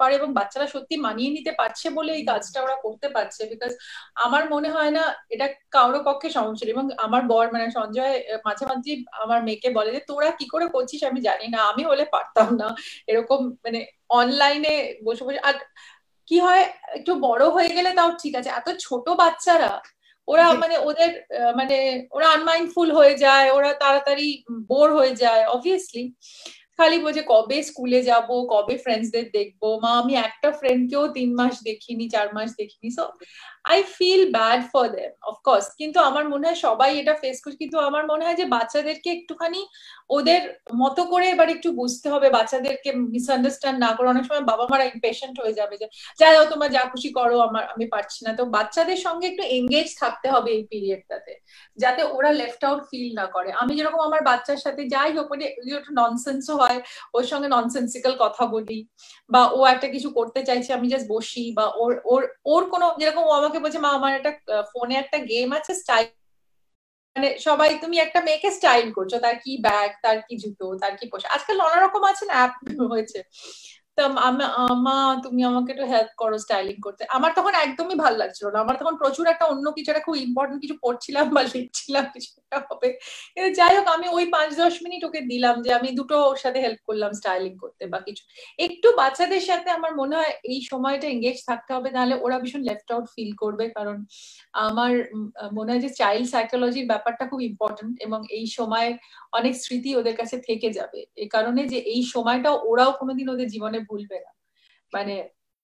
পারে এবং বাচ্চারা সত্যি মানিয়ে নিতে পারছে বলে এই কাজটা ওরা করতে পারছে। বিকজ আমার মনে হয় না এটা কারোর পক্ষে সমস্যা। এবং আমার বর মানে সঞ্জয় মাঝে মাঝে আমার মেয়েকে বলে যে তোরা কি করে করছিস আমি জানি না, আমি হলে পারতাম না এরকম মানে অনলাইনে বসে বসে। আর কি হয় একটু বড় হয়ে গেলে তাও ঠিক আছে, এত ছোট বাচ্চারা ওরা মানে ওদের মানে ওরা আনমাইন্ডফুল হয়ে যায়, ওরা তাড়াতাড়ি বোর হয়ে যায় অবভিয়াসলি। খালি বলছে কবে স্কুলে যাব, কবে ফ্রেন্ডসদের দেখবো। মা আমি একটা ফ্রেন্ডকেও 3 মাস দেখিনি, 4 মাস দেখিনি। So I feel bad for them of course. কিন্তু আমার মনে হয় সবাই এটা ফেস করছে। কিন্তু আমার মনে হয় যে বাচ্চাদেরকে একটুখানি ওদের মতো করে এবার একটু বুঝতে হবে, বাচ্চাদেরকে মিসআন্ডারস্ট্যান্ড না করে। অনেক সময় বাবা মারা ইম্পেশেন্ট হয়ে যাবে যে যাই হোক তোমরা যা খুশি করো, আমি পারছি না। তো বাচ্চাদের সঙ্গে একটু এঙ্গেজ থাকতে হবে এই পিরিয়ডটাতে, যাতে ওরা লেফট আউট ফিল না করে। আমি যেরকম আমার বাচ্চার সাথে যাই হোক মানে একটু ননসেন্সও হয়, ওর সঙ্গে ননসেন্সিক্যাল কথা বলি, বা ও একটা কিছু করতে চাইছে আমি জাস্ট বসি, বা ওর ওর ওর কোনো যেরকম ও আমাকে বলছে মা আমার একটা ফোনে একটা গেম আছে স্টাইল, মানে সবাই তুমি একটা মেয়েকে স্টাইল করছো, তার কি ব্যাগ, তার কি জুতো, তার কি পোশাক, আজকাল নানা রকম আছে না অ্যাপ হয়েছে। তো মা তুমি আমাকে একটু হেল্প করো স্টাইলিং করতে। আমার তখন একদমই ভালো লাগছিল না, আমার তখন প্রচুর একটা অন্য কিছু একটা খুব ইম্পর্টেন্ট কিছু পড়ছিলাম বা লিখছিলাম, কিছু একটা হবে। কিন্তু যাই হোক আমি ওই 5-10 মিনিট ওকে দিলাম যে আমি দুটো ওর সাথে হেল্প করলাম স্টাইলিং করতে বা কিছু। একটু বাচ্চাদের সাথে আমার মনে হয় এই সময়টা এঙ্গেজ থাকতে হবে, তাহলে ওরা ভীষণ লেফট আউট ফিল করবে। কারণ আমার মনে হয় যে চাইল্ড সাইকোলজির ব্যাপারটা খুব ইম্পর্টেন্ট, এবং এই সময় অনেক স্মৃতি ওদের কাছে থেকে যাবে এই কারণে যে এই সময়টা ওরাও কোনোদিন ওদের জীবনে ভুলবে না। মানে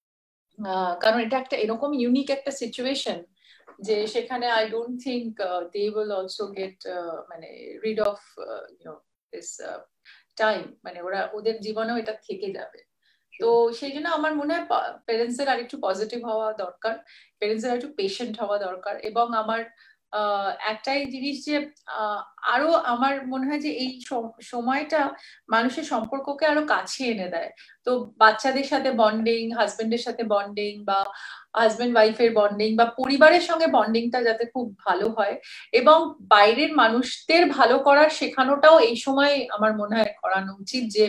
কারণ এটা একটা এরকম ইউনিক একটা সিচুয়েশন যে সেখানে I don't think they will also get মানে রিড অফ দিস টাইম, মানে ওরা ওদের জীবনেও এটা থেকে যাবে। তো সেই জন্য আমার মনে হয় প্যারেন্টস এর আরেকটু পজিটিভ হওয়া দরকার, প্যারেন্টস এর একটু পেশেন্ট হওয়া দরকার। এবং আমার একটাই জিনিস যে আরো আমার মনে হয় যে এই সময়টা মানুষের সম্পর্ককে আরো কাছে এনে দেয়। তো বাচ্চাদের সাথে বন্ডিং, হাজবেন্ডের সাথে বন্ডিং, বা হাজবেন্ড ওয়াইফের বন্ডিং, বা পরিবারের সঙ্গে বন্ডিংটা যাতে খুব ভালো হয়, এবং বাইরের মানুষদের ভালো করার শেখানোটাও এই সময় আমার মনে হয় করানো উচিত। যে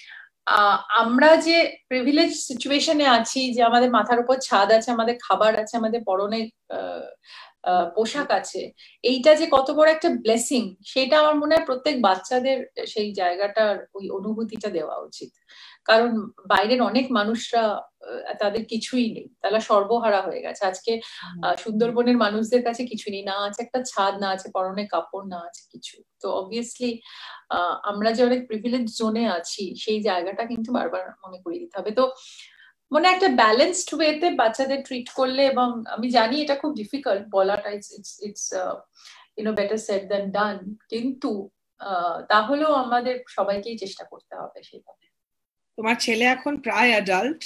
আমরা যে প্রিভিলেজ সিচুয়েশনে আছি, যে আমাদের মাথার উপর ছাদ আছে, আমাদের খাবার আছে, আমাদের পরনে পোশাক আছে, এইটা যে কত বড় একটা ব্লেসিং, সেটা আমার মনে হয় প্রত্যেক বাচ্চাদের সেই জায়গাটার ওই অনুভূতিটা দেওয়া উচিত। কারণ বাইরের অনেক মানুষরা তাদের কিছুই নেই, তারা সর্বহারা হয়ে গেছে আজকে। সুন্দরবনের মানুষদের কাছে কিছু নেই, না আছে একটা ছাদ, না আছে পরনে কাপড়, না আছে কিছু। তো অবভিয়াসলি আমরা যে অনেক প্রিভিলেজ জোনে আছি সেই জায়গাটা কিন্তু বারবার মনে করিয়ে দিতে হবে। তো মনে একটা ব্যালেন্সড ওয়েতে বাচ্চাদের ট্রিট করলে, এবং আমি জানি এটা খুব ডিফিকাল্ট বলাটা, it's better said than done, কিন্তু তাহলেও আমাদের সবাইকেই চেষ্টা করতে হবে সেইভাবে। তোমার ছেলে এখন প্রায় অ্যাডাল্ট?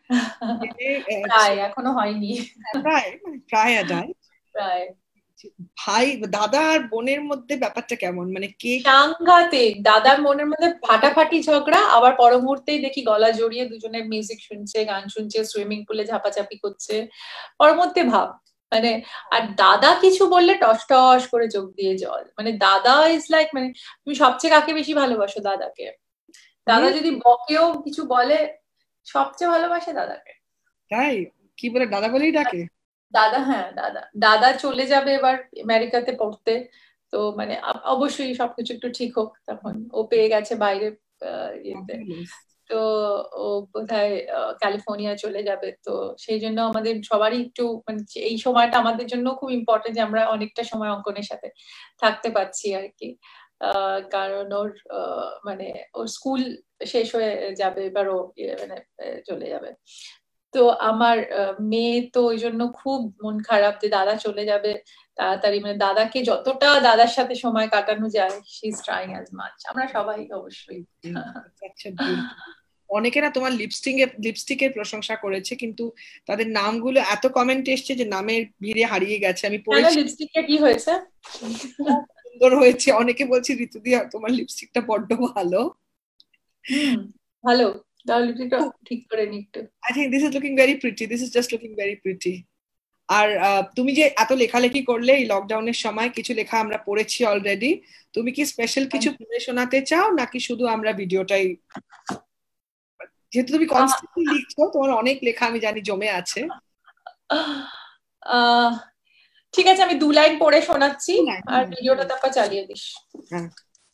প্রায়, এখনো হয়নি। প্রায় অ্যাডাল্ট। প্রায়। ভাই দাদা আর বোনের মধ্যে ব্যাপারটা কেমন, মানে কে? সাংঘাতিক। দাদার মনের মধ্যে ফাটাফাটি ঝগড়া, আবার পর মুহূর্তেই দেখি গলা জড়িয়ে দুজনে মিউজিক শুনছে, গান শুনছে, সুইমিং পুলে ঝাপাঝাপি করছে, পর মধ্যে ভাব মানে। আর দাদা কিছু বললে টস টস করে চোখ দিয়ে জল, মানে দাদা ইজ লাইক, মানে তুমি সবচেয়ে কাকে বেশি ভালোবাসো? দাদাকে। দাদা যদি বকেও কিছু বলে সবচেয়ে ভালোবাসে দাদাকে। তাই? কি বলে? দাদা বলেই ডাকে? দাদা, হ্যাঁ দাদা। দাদা চলে যাবে এবার আমেরিকাতে পড়তে, তো মানে অবশ্যই সবকিছু একটু ঠিক হোক, তখন ও পেয়ে গেছে বাইরে ইয়েতে, তো ও বোধহয় ক্যালিফোর্নিয়া চলে যাবে। তো সেই জন্য আমাদের সবারই একটু মানে এই সময়টা আমাদের জন্য খুব ইম্পর্টেন্ট যে আমরা অনেকটা সময় অঙ্কনের সাথে থাকতে পারছি আর কি। কারণ ওর মানে ওর স্কুল শেষ হয়ে যাবে এবার, ও মানে চলে যাবে। তো আমার মেয়ে তো ওই জন্য খুব মন খারাপ যে দাদা চলে যাবে তাড়াতাড়ি, মানে দাদাকে যতটা দাদার সাথে সময় কাটানো যায় she is trying as much, আমরা সবাই অবশ্যই। অনেকে না তোমার লিপস্টিকের প্রশংসা করেছে, কিন্তু তাদের নামগুলো এত কমেন্ট এসছে যে নামের ভিড়ে হারিয়ে গেছে। আমি পড়েছি লিপস্টিকে কি হয়েছে, সুন্দর হয়েছে। অনেকে বলছে ঋতুদি তোমার লিপস্টিকটা বড্ড ভালো। ভালো, তাহলে ঠিক করে নি একটু। I think this is looking very pretty. This is just looking very pretty. আর তুমি যে এত লেখালেখি করলে এই লকডাউনের সময়, কিছু লেখা আমরা পড়েছি অলরেডি, তুমি কি স্পেশাল কিছু পড়ে শোনাতে চাও নাকি শুধু আমরা ভিডিওটাই যেহেতু তুমি কনস্ট্যান্টলি লিখছো, তোমার অনেক লেখা আমি জানি জমে আছে। ঠিক আছে, আমি 2 লাইন পড়ে শোনাচ্ছি আর ভিডিওটা তারপর চালিয়ে দিস। হ্যাঁ।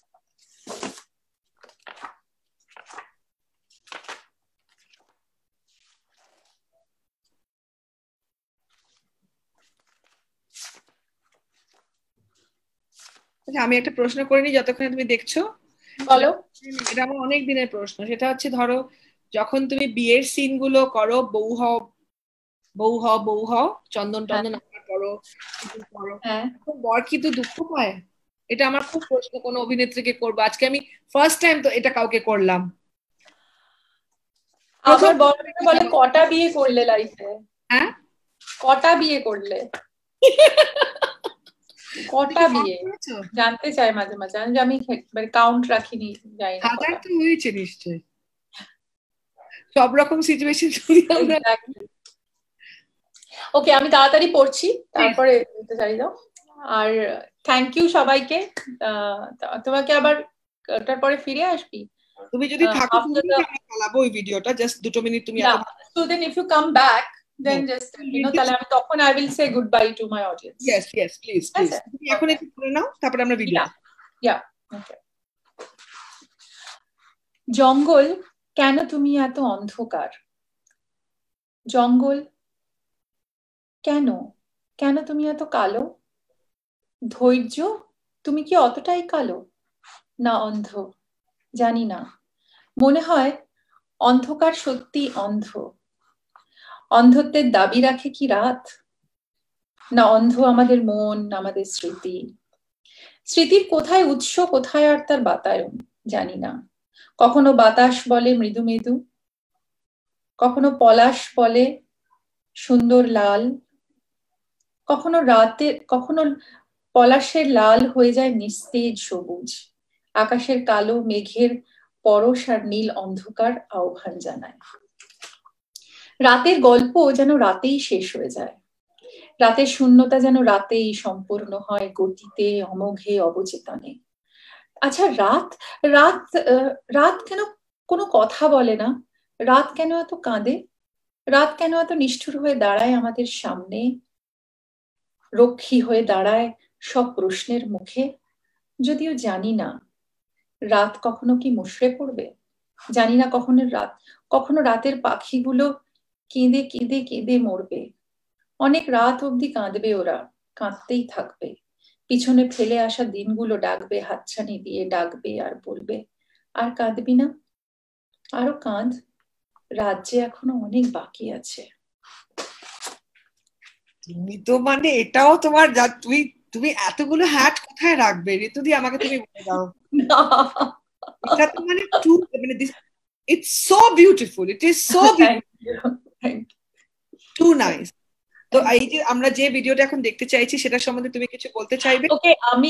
আমি একটা প্রশ্ন করে নিই যতক্ষণে তুমি দেখছো। বলো। এটা আমার অনেক দিনের প্রশ্ন। সেটা হচ্ছে, ধরো যখন তুমি বিয়ের সিন গুলো করো, বউ হও বউ হও বউ হও, চন্দন টন্দন করো, বর কিন্তু দুঃখ পায়? এটা আমার খুব প্রশ্ন কোনো অভিনেত্রীকে করবো। আজকে আমি ফার্স্ট টাইম তো এটা কাউকে করলাম। আবার বলে কটা বিয়ে করলে লাইফে? হ্যাঁ, কটা বিয়ে করলে? কটা বিয়ে জানতে চাই মাঝে মাঝে। আমি কাউন্ট রাখিনি, যাই না। হাজার তো হয়েছে নিশ্চয়, সব রকম সিচুয়েশন। ওকে, আমি তাড়াতাড়ি পড়ছি, তারপরে চালিয়ে দাও। আর থ্যাংক ইউ সবাইকে। তোমাকে আবার তারপরে ফিরে আসবি তুমি যদি থাকো, চালাবো ওই ভিডিওটা, জাস্ট 2 মিনিট তুমি। So then if you come back, then just তাহলে আমি তখন I will say goodbye to my audience. Yes please তুমি এখন একটু করে নাও, তারপর আমরা ভিডিও। Okay. জঙ্গল, কেন তুমি এত অন্ধকার? জঙ্গল, কেন কেন তুমি এত কালো? ধৈর্য, তুমি কি অতটাই কালো? না অন্ধ, জানি না। মনে হয় অন্ধকার সত্যি অন্ধ। অন্ধত্বের দাবি রাখে কি রাত? না অন্ধ আমাদের মন, আমাদের স্মৃতি। স্মৃতির কোথায় উৎস, কোথায় আর তার বাতায়ন, জানি না। কখনো বাতাস বলে মৃদু মৃদু, কখনো পলাশ বলে সুন্দর লাল, কখনো পলাশের লাল হয়ে যায় নিস্তেজ সবুজ। আকাশের কালো মেঘের পরশ আর নীল অন্ধকার আহ্বান জানায়। রাতের গল্প যেন রাতেই শেষ হয়ে যায়। রাতের শূন্যতা যেন রাতেই সম্পূর্ণ হয়, গতিতে, অমোঘে, অবচেতনে। আচ্ছা, রাত রাত রাত কেন কোনো কথা বলে না? রাত কেন এত কাঁদে? রাত কেন এত নিষ্ঠুর হয়ে দাঁড়ায় আমাদের সামনে, রক্ষী হয়ে দাঁড়ায় সব প্রশ্নের মুখে? যদিও জানি না রাত কখনো কি মুষড়ে পড়বে, জানি না কখনো রাতের পাখিগুলো কেঁদে কেঁদে কেঁদে মরবে। অনেক রাত অবধি কাঁদবে ওরা, কাঁদতেই থাকবে। পিছনে ফেলে আসা দিনগুলো ডাকবে, হাতছানি দিয়ে ডাকবে আর বলবে, আর কাঁদবি না, আরো কাঁদ, রাত যে এখনো অনেক বাকি আছে। তুমি তো মানে এটাও তোমার, তুমি এতগুলো হ্যাট কোথায় রাখবে ঋতুদি, আমাকে তুমি বলে দাও। এটা তো মানে it's so beautiful, it is so beautiful, too nice. তো এই যে আমরা যে ভিডিওটা এখন দেখতে চাইছি, সেটার সম্বন্ধে তুমি কিছু বলতে চাইবে? ওকে, আমি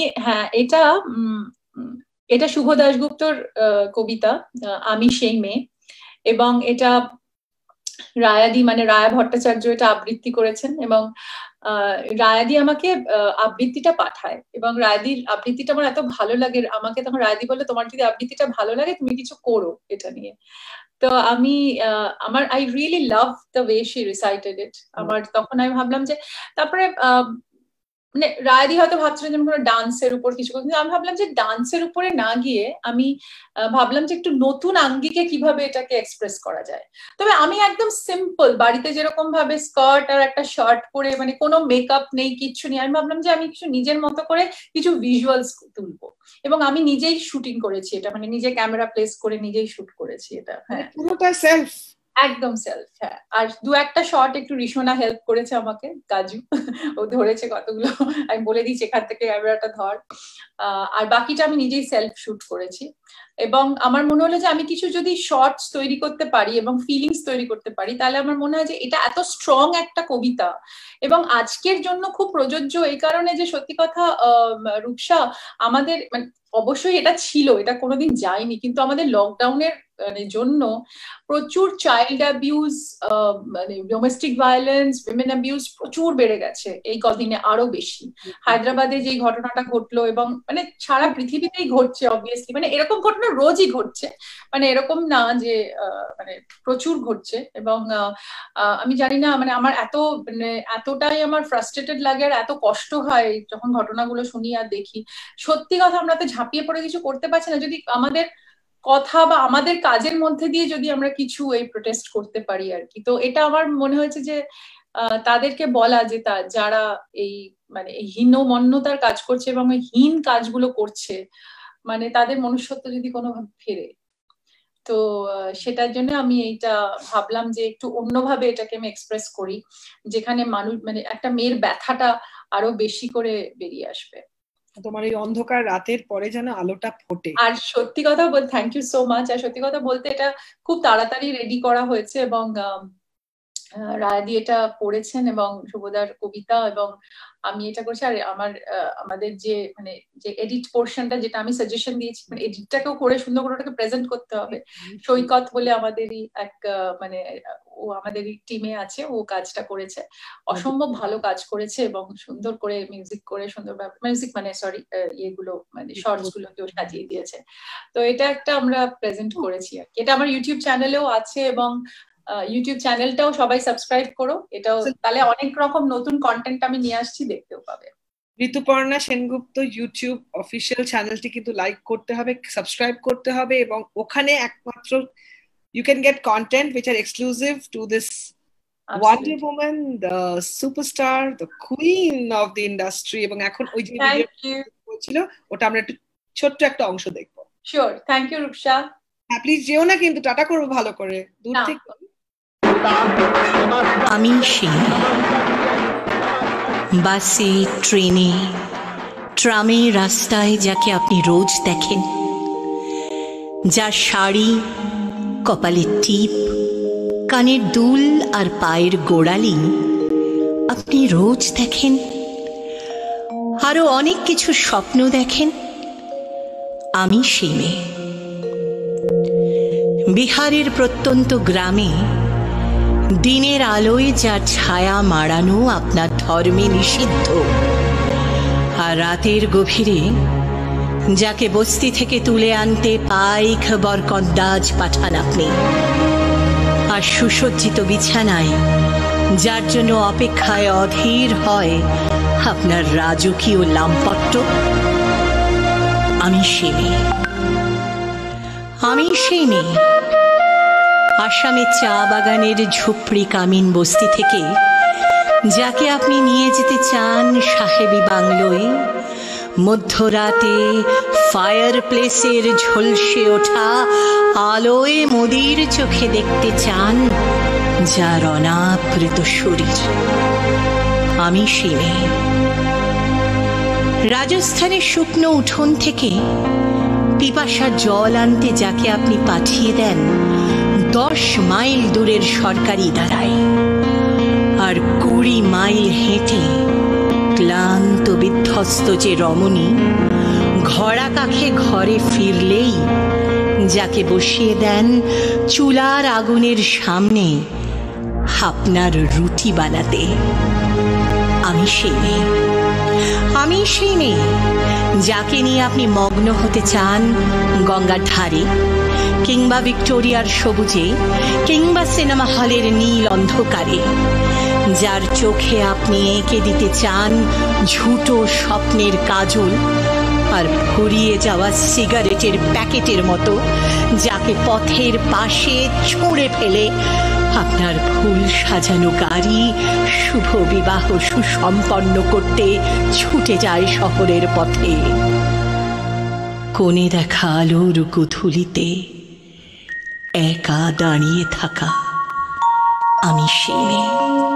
এটা শুভ দাশগুপ্তর কবিতা আমি সেই মেয়ে, এবং এটা রায়াদি মানে রায়া ভট্টাচার্য এটা আবৃত্তি করেছেন, এবং রায়াদি আমাকে আবৃত্তিটা পাঠায়, এবং রায়াদির আবৃত্তিটা আমার এত ভালো লাগে। আমাকে তখন রায়াদি বলে, তোমার যদি আবৃত্তিটা ভালো লাগে তুমি কিছু করো এটা নিয়ে। তো আমি I really love the way she recited it. আমার তখন আমি ভাবলাম যে, তারপরে মানে রায়াদি হয়তো ভাবছিল যেমন কোনো ডান্সের উপর কিছু, কিন্তু আমি ভাবলাম যে ডান্সের উপরে না গিয়ে আমি ভাবলাম যে একটু নতুন আঙ্গিকে কিভাবে এটাকে এক্সপ্রেস করা যায়। তবে আমি একদম সিম্পল, বাড়িতে যেরকম ভাবে স্কার্ট আর একটা শার্ট পরে, মানে কোনো মেকআপ নেই, কিচ্ছু নেই, আমি ভাবলাম যে আমি কিছু নিজের মতো করে কিছু ভিজুয়ালস তুলবো, এবং আমি নিজেই শুটিং করেছি এটা, মানে নিজে ক্যামেরা প্লেস করে নিজেই শুট করেছি এটা। হ্যাঁ, পুরোটা সেলফ, একদম সেলফ। হ্যাঁ, আর 2-1টা শট একটু রিশোনা হেল্প করেছে আমাকে, কাজু ও ধরেছে কতগুলো, আমি বলে দিয়েছি এখান থেকে ক্যামেরাটা ধর। আর বাকিটা আমি নিজেই সেলফ শুট করেছি। এবং আমার মনে হলো যে আমি কিছু যদি শর্টস তৈরি করতে পারি এবং ফিলিংস তৈরি করতে পারি, তাহলে আমার মনে হয় যে এটা এত স্ট্রং একটা কবিতা এবং আজকের জন্য খুব প্রযোজ্য, এই কারণে যে সত্যি কথা রূপসা, আমাদের মানে অবশ্যই এটা ছিল, এটা কোনোদিন যায়নি, কিন্তু আমাদের লকডাউনের মানে জন্য প্রচুর চাইল্ড অ্যাবিউজ, মানে ডোমেস্টিক ভায়োলেন্স, উইমেন অ্যাবিউজ প্রচুর বেড়ে গেছে এই কদিনে, আরো বেশি। হায়দ্রাবাদে যে ঘটনাটা ঘটলো এবং মানে সারা পৃথিবীতেই ঘটছে অবভিয়াসলি, মানে এরকম ঘটনা রোজই ঘটছে, মানে এরকম না যে মানে প্রচুর ঘটছে। এবং আমি জানি না, মানে আমার মানে এতটাই আমার ফ্রাস্ট্রেটেড লাগে আর এত কষ্ট হয় যখন ঘটনাগুলো শুনি আর দেখি। সত্যি কথা, আমরা তো ঝাঁপিয়ে পড়ে কিছু করতে পারছি না। যদি আমাদের কথা বা আমাদের কাজের মধ্যে দিয়ে যদি আমরা কিছু এই প্রোটেস্ট করতে পারি আর কি, তো এটা আমার মনে হয়েছে যে তাদেরকে বলা যে যারা এই মানে এই হীনমন্যতার কাজ করছে এবং এই হীন কাজগুলো করছে, মানে তাদের মনুষ্যত্ব যদি কোনোভাবে ফেরে, তো সেটার জন্য আমি এইটা ভাবলাম যে একটু অন্যভাবে এটাকে আমি এক্সপ্রেস করি, যেখানে মানুষ মানে একটা মেয়ের ব্যথাটা আরো বেশি করে বেরিয়ে আসবে। তোমার এই অন্ধকার রাতের পরে যেন আলোটা ফোটে। আর সত্যি কথা বলতে থ্যাংক ইউ সো মাচ। আর সত্যি কথা বলতে এটা খুব তাড়াতাড়ি রেডি করা হয়েছে এবং রায়াদি এটা পড়েছেন এবং শুভদার কবিতা, এবং আমি এটা করছি। আর আমাদের যে মানে যে এডিট পোর্শনটা, যেটা আমি সাজেশন দিয়েছি, মানে এডিটটাকেও করে সুন্দর করে ওটাকে প্রেজেন্ট করতে হবে। সৈকত বলে আমাদেরই এক মানে ও আমাদেরই টিমে আছে, ও কাজটা করেছে, অসম্ভব ভালো কাজ করেছে এবং সুন্দর করে মিউজিক করে, সুন্দর মিউজিক মানে সরি ইয়েগুলো মানে শর্টস গুলোকেও সাজিয়ে দিয়েছে। তো এটা একটা আমরা প্রেজেন্ট করেছি আর কি। এটা আমার ইউটিউব চ্যানেলেও আছে এবং ইউটিউব চ্যানেলটাও সবাই সাবস্ক্রাইব করো, এটাও তাহলে অনেক রকম নতুন কন্টেন্ট আমি নিয়ে আসছি, দেখতেও পাবে। ঋতুপর্ণা সেনগুপ্ত ইউটিউব অফিসিয়াল চ্যানেলটি কিন্তু লাইক করতে হবে, সাবস্ক্রাইব করতে হবে, এবং ওখানে একমাত্র you can get content which are exclusive to this Wonder Woman, the superstar, the queen of the industry. এবং এখন ওই যে ভিডিও ছিল ওটা আমরা একটু ছোট্ট একটা অংশ দেখবো। Sure, thank you Rupsa. হ্যাঁ প্লিজ যেও না কিন্তু, টাটা করবো ভালো করে দূর থেকে। আমি সেই বাসে, ট্রেনে, ট্রামে, রাস্তায় যাকে আপনি রোজ দেখেন, যার শাড়ি, কপালের টিপ, কানের দুল আর পায়ের গোড়ালি আপনি রোজ দেখেন, আরো অনেক কিছু স্বপ্ন দেখেন। আমি সেই মেয়ে। বিহারের প্রত্যন্ত গ্রামে দিনের আলোয় যা ছায়া মাড়ানো আপনার ধর্মে নিষিদ্ধ, আর রাতের গভীরে যাকে বস্তি থেকে তুলে আনতে পাইক বরকন্দাজ পাঠান আপনি, আর সুসজ্জিত বিছানায় যার জন্য অপেক্ষায় অধীর হয় আপনার রাজকীয় লাম্পট্য, আমি সেই মেয়ে। আমি সেই মেয়ে আসামের চা বাগানের ঝুপড়ি কামিন বস্তি থেকে যাকে আপনি নিয়ে যেতে চান সাহেবি বাংলোয়, মধ্যরাতে ফায়ার প্লেসের ঝলসে ওঠা আলোয় মোদির চোখে দেখতে চান যার অনাবৃত শরীর। আমি সেই মেয়ে। রাজস্থানের শুকনো উঠোন থেকে পিপাসার জল আনতে যাকে আপনি পাঠিয়ে দেন 10 মাইল দূরের সরকারি দাঁড়ায়, আর 20 মাইল হেঁটে ক্লান্ত বিধ্বস্ত যে রমণী ঘোড়া কাখে ঘরে ফিরলেই যাকে বসিয়ে দেন চুলার আগুনের সামনে আপনার রুটি বানাতে, আমি সেই মেয়ে। আমি সেই মেয়ে যাকে নিয়ে আপনি মগ্ন হতে চান গঙ্গার ধারে, কিংবা ভিক্টোরিয়ার সবুজে, কিংবা সিনেমা হলের নীল অন্ধকারে, যার চোখে আপনি এঁকে দিতে চান ঝুটো স্বপ্নের কাজল, আর ফুরিয়ে যাওয়া সিগারেটের প্যাকেটের মতো যাকে পথের পাশে ছুঁড়ে ফেলে আপনার ফুল সাজানো গাড়ি শুভ বিবাহ সুসম্পন্ন করতে ছুটে যায় শহরের পথে। কোণে দেখা আলোর কুথুলিতে একা দাঁড়িয়ে থাকা আমি সেই মেয়ে।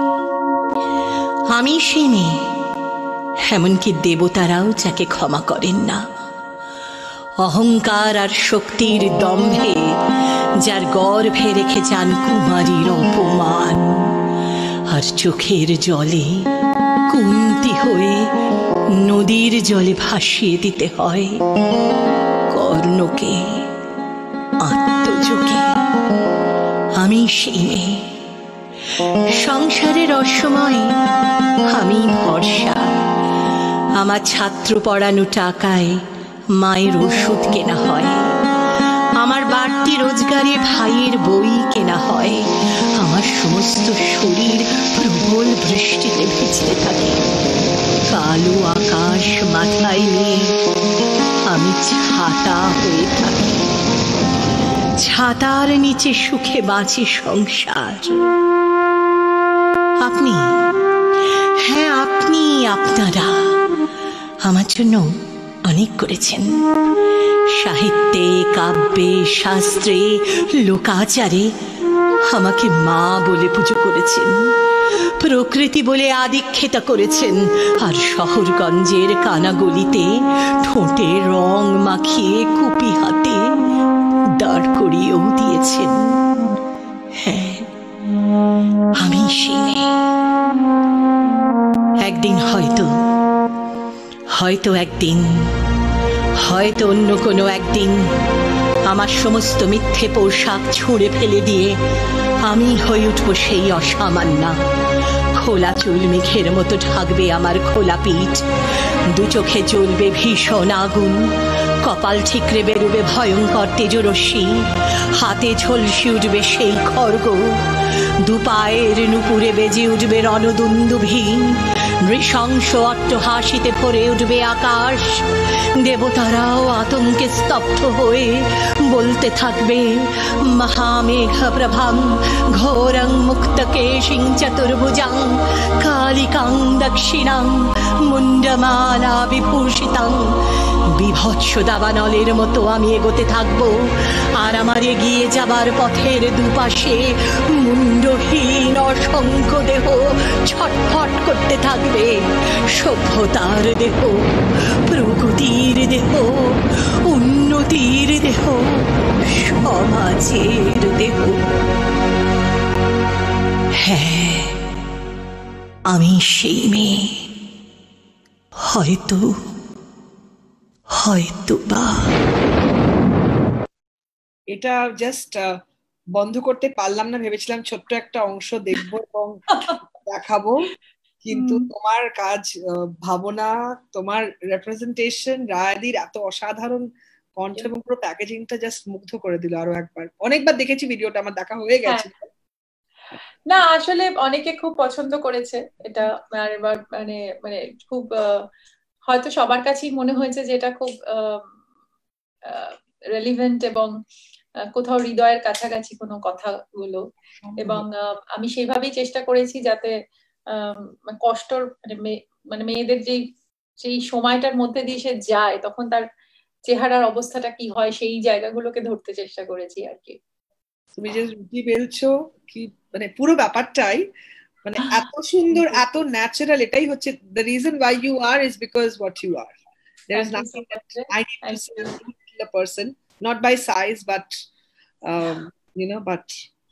আমি সেই মেয়ে, এমনকি দেবতারাও যাকে ক্ষমা করেন না। অহংকার আর শক্তির দম্ভে যার গর্ভে রেখে যান কুমারীর অপমান, আর চোখের জলে কুন্তি হয়ে নদীর জলে ভাসিয়ে দিতে হয় কর্ণকে আত্ম চোখে। আমি সেই মেয়ে, সংসারের অসময়ে আমি ভরসা। আমার ছাত্র পড়ানো টাকায় মায়ের ওষুধ কেনা হয়, আমার বাড়তি রোজগারে ভাইয়ের বই কেনা হয়। আমার সমস্ত শরীর প্রবল বৃষ্টিতে ভিজতে থাকে। কালো আকাশ মাথায় নিয়ে আমি ছাতা হয়ে থাকি। ছাতার নিচে সুখে বাঁচে সংসার। আপনি, হ্যাঁ আপনি, আপনারা আমার জন্য অনেক করেছেন। সাহিত্যে, কাব্যে, শাস্ত্রে, লোকাচারে আমাকে মা বলে পুজো করেছেন, প্রকৃতি বলে আদিক্ষেতা করেছেন। আর শহরগঞ্জের কানাগলিতে ঠোঁটে রং মাখিয়ে কুপি হাতে দাঁড় করিয়েও দিয়েছেন। হ্যাঁ, আমি সেই মেয়ে। একদিন হয়তো একদিন, হয়তো অন্য কোনো একদিন আমার সমস্ত মিথ্যে পোশাক ছুঁড়ে ফেলে দিয়ে আমি হয়ে উঠব সেই অসামান্যা। খোলা চুল মেঘের মতো ঢাকবে আমার খোলা পিঠ, দু চোখে জ্বলবে ভীষণ আগুন, কপাল ঠিকরে বেরোবে ভয়ঙ্কর তেজরশ্মি, হাতে ঝলসে উঠবে সেই খড়গ, দুপায়ের নুপুরে বেজে উঠবে রণদুন্দুভি, নৃশংস অট্টহাসিতে ভরে উঠবে আকাশ। দেবতারাও আতঙ্কে স্তব্ধ হয়ে বলতে থাকবে মহামেঘ প্রভাং ঘোরং মুক্তকেশিং চতুর্ভুজাং কালিকাং দক্ষিণাং মুন্ডমালা বিভূষিতাং। বিভৎস দাবানলের মতো আমি এগোতে থাকবো, আর আমার এগিয়ে যাবার পথের দুপাশে মুন্ডহীন অসংখ্য দেহ ছটফট করতে থাকবে। সভ্যতার দেহ, প্রগতির দেহ, উন্নতির দেহ, সমাজের দেহ। হ্যাঁ, আমি সেই মেয়ে। হয়তো বা এটা জাস্ট বন্ধ করতে পারলাম না, ভেবেছিলাম ছোট্ট একটা অংশ দেখবো এবং দেখাবো, কিন্তু তোমার কাজ, ভাবনা, তোমার রেপ্রেজেন্টেশন, রায়াদির এত অসাধারণ কণ্ঠ এবং পুরো প্যাকেজিংটা জাস্ট মুগ্ধ করে দিল। আরো একবার, অনেকবার দেখেছি ভিডিওটা, আমার দেখা হয়ে গেছে। না আসলে অনেকে খুব পছন্দ করেছে এটা, আর এবার মানে মানে খুব হয়তো সবার কাছেই মনে হয়েছে যে এটা খুব রেলিভেন্ট এবং কোথাও হৃদয়ের কাছাকাছি কোনো কথাগুলো, এবং আমি সেইভাবেই চেষ্টা করেছি যাতে কষ্টর মানে মেয়েদের যেই সময়টার মধ্যে দিয়ে সে যায় তখন তার চেহারার অবস্থাটা কি হয় সেই জায়গাগুলোকে ধরতে চেষ্টা করেছি আর কি। তুমি যে রুটি বেলছো, কি মানে পুরো ব্যাপারটাই মানে এত সুন্দর, এত ন্যাচারাল। এটাই হচ্ছে the reason why you are is because what you are. There is nothing that I need to say to a person, not by size but you know, but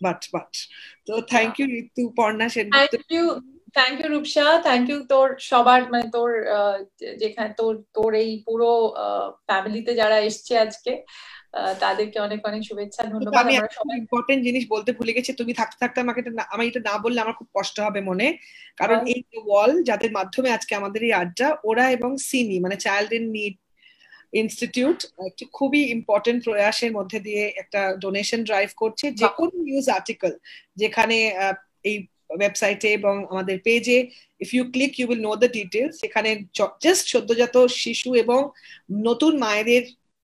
so thank you Ritu, Parna Shenbuttu. Thank you Rupsa, thank you তোর সবার, মানে তোর যেখানে তোর এই পুরো ফ্যামিলিতে যারা এসছে আজকে তাদেরকে অনেক অনেক শুভেচ্ছা, ধন্যবাদ। আমি একটা ইম্পর্টেন্ট জিনিস বলতে ভুলে গেছি, তুমি থাকতে থাকতে আমি এটা না বললে আমার খুব কষ্ট হবে মনে, কারণ এই ওয়াল যাদের মাধ্যমে আজকে আমাদের এই আড্ডা, ওরা এবং সিনি মানে চাইল্ড ইন নিড ইনস্টিটিউট একটি খুবই ইম্পর্টেন্ট প্রয়াসের মধ্যে দিয়ে একটা ডোনেশন ড্রাইভ করছে। যে কোনো নিউজ আর্টিকেল যেখানে এই ওয়েবসাইটে এবং আমাদের পেজে, if you click you will know the details, সেখানে জাস্ট সদ্যজাত শিশু এবং নতুন মায়েদের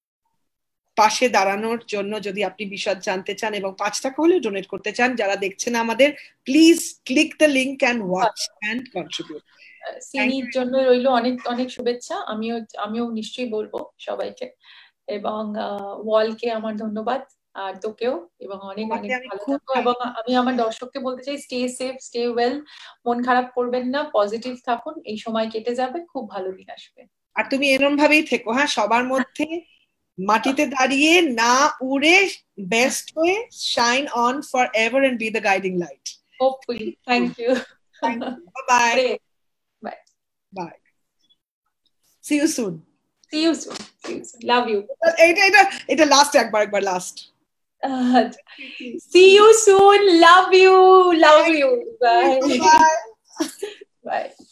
পাশে দাঁড়ানোর জন্য যদি আপনি বিশদ জানতে চান এবং 5 টাকা হলেও ডোনেট করতে চান, যারা দেখছেন আমাদের, please click the link and watch and contribute. সিনির জন্য রইল অনেক অনেক শুভেচ্ছা, আমিও নিশ্চয়ই বলবো সবাইকে, এবং ওয়ালকে আমার ধন্যবাদ, আর তোকেও, এবং অনেক অনেক ভালো থাকো। এবং আমি আমার দর্শককে বলতে চাই, স্টে সেফ, স্টে ওয়েল, মন খারাপ করবেন না, পজিটিভ থাকুন, এই সময় কেটে যাবে, খুব ভালো দিন আসবে। আর তুমি এরকম ভাবেই থেকো, হ্যাঁ, সবার মধ্যে মাটিতে দাঁড়িয়ে না উড়ে বেস্ট হয়ে shine on for ever and be the guiding light, hopefully. Thank you, bye bye bye, see you soon, see you soon, love you. এটা লাস্ট, একবার last See you soon. Love you. Bye. Bye. Bye.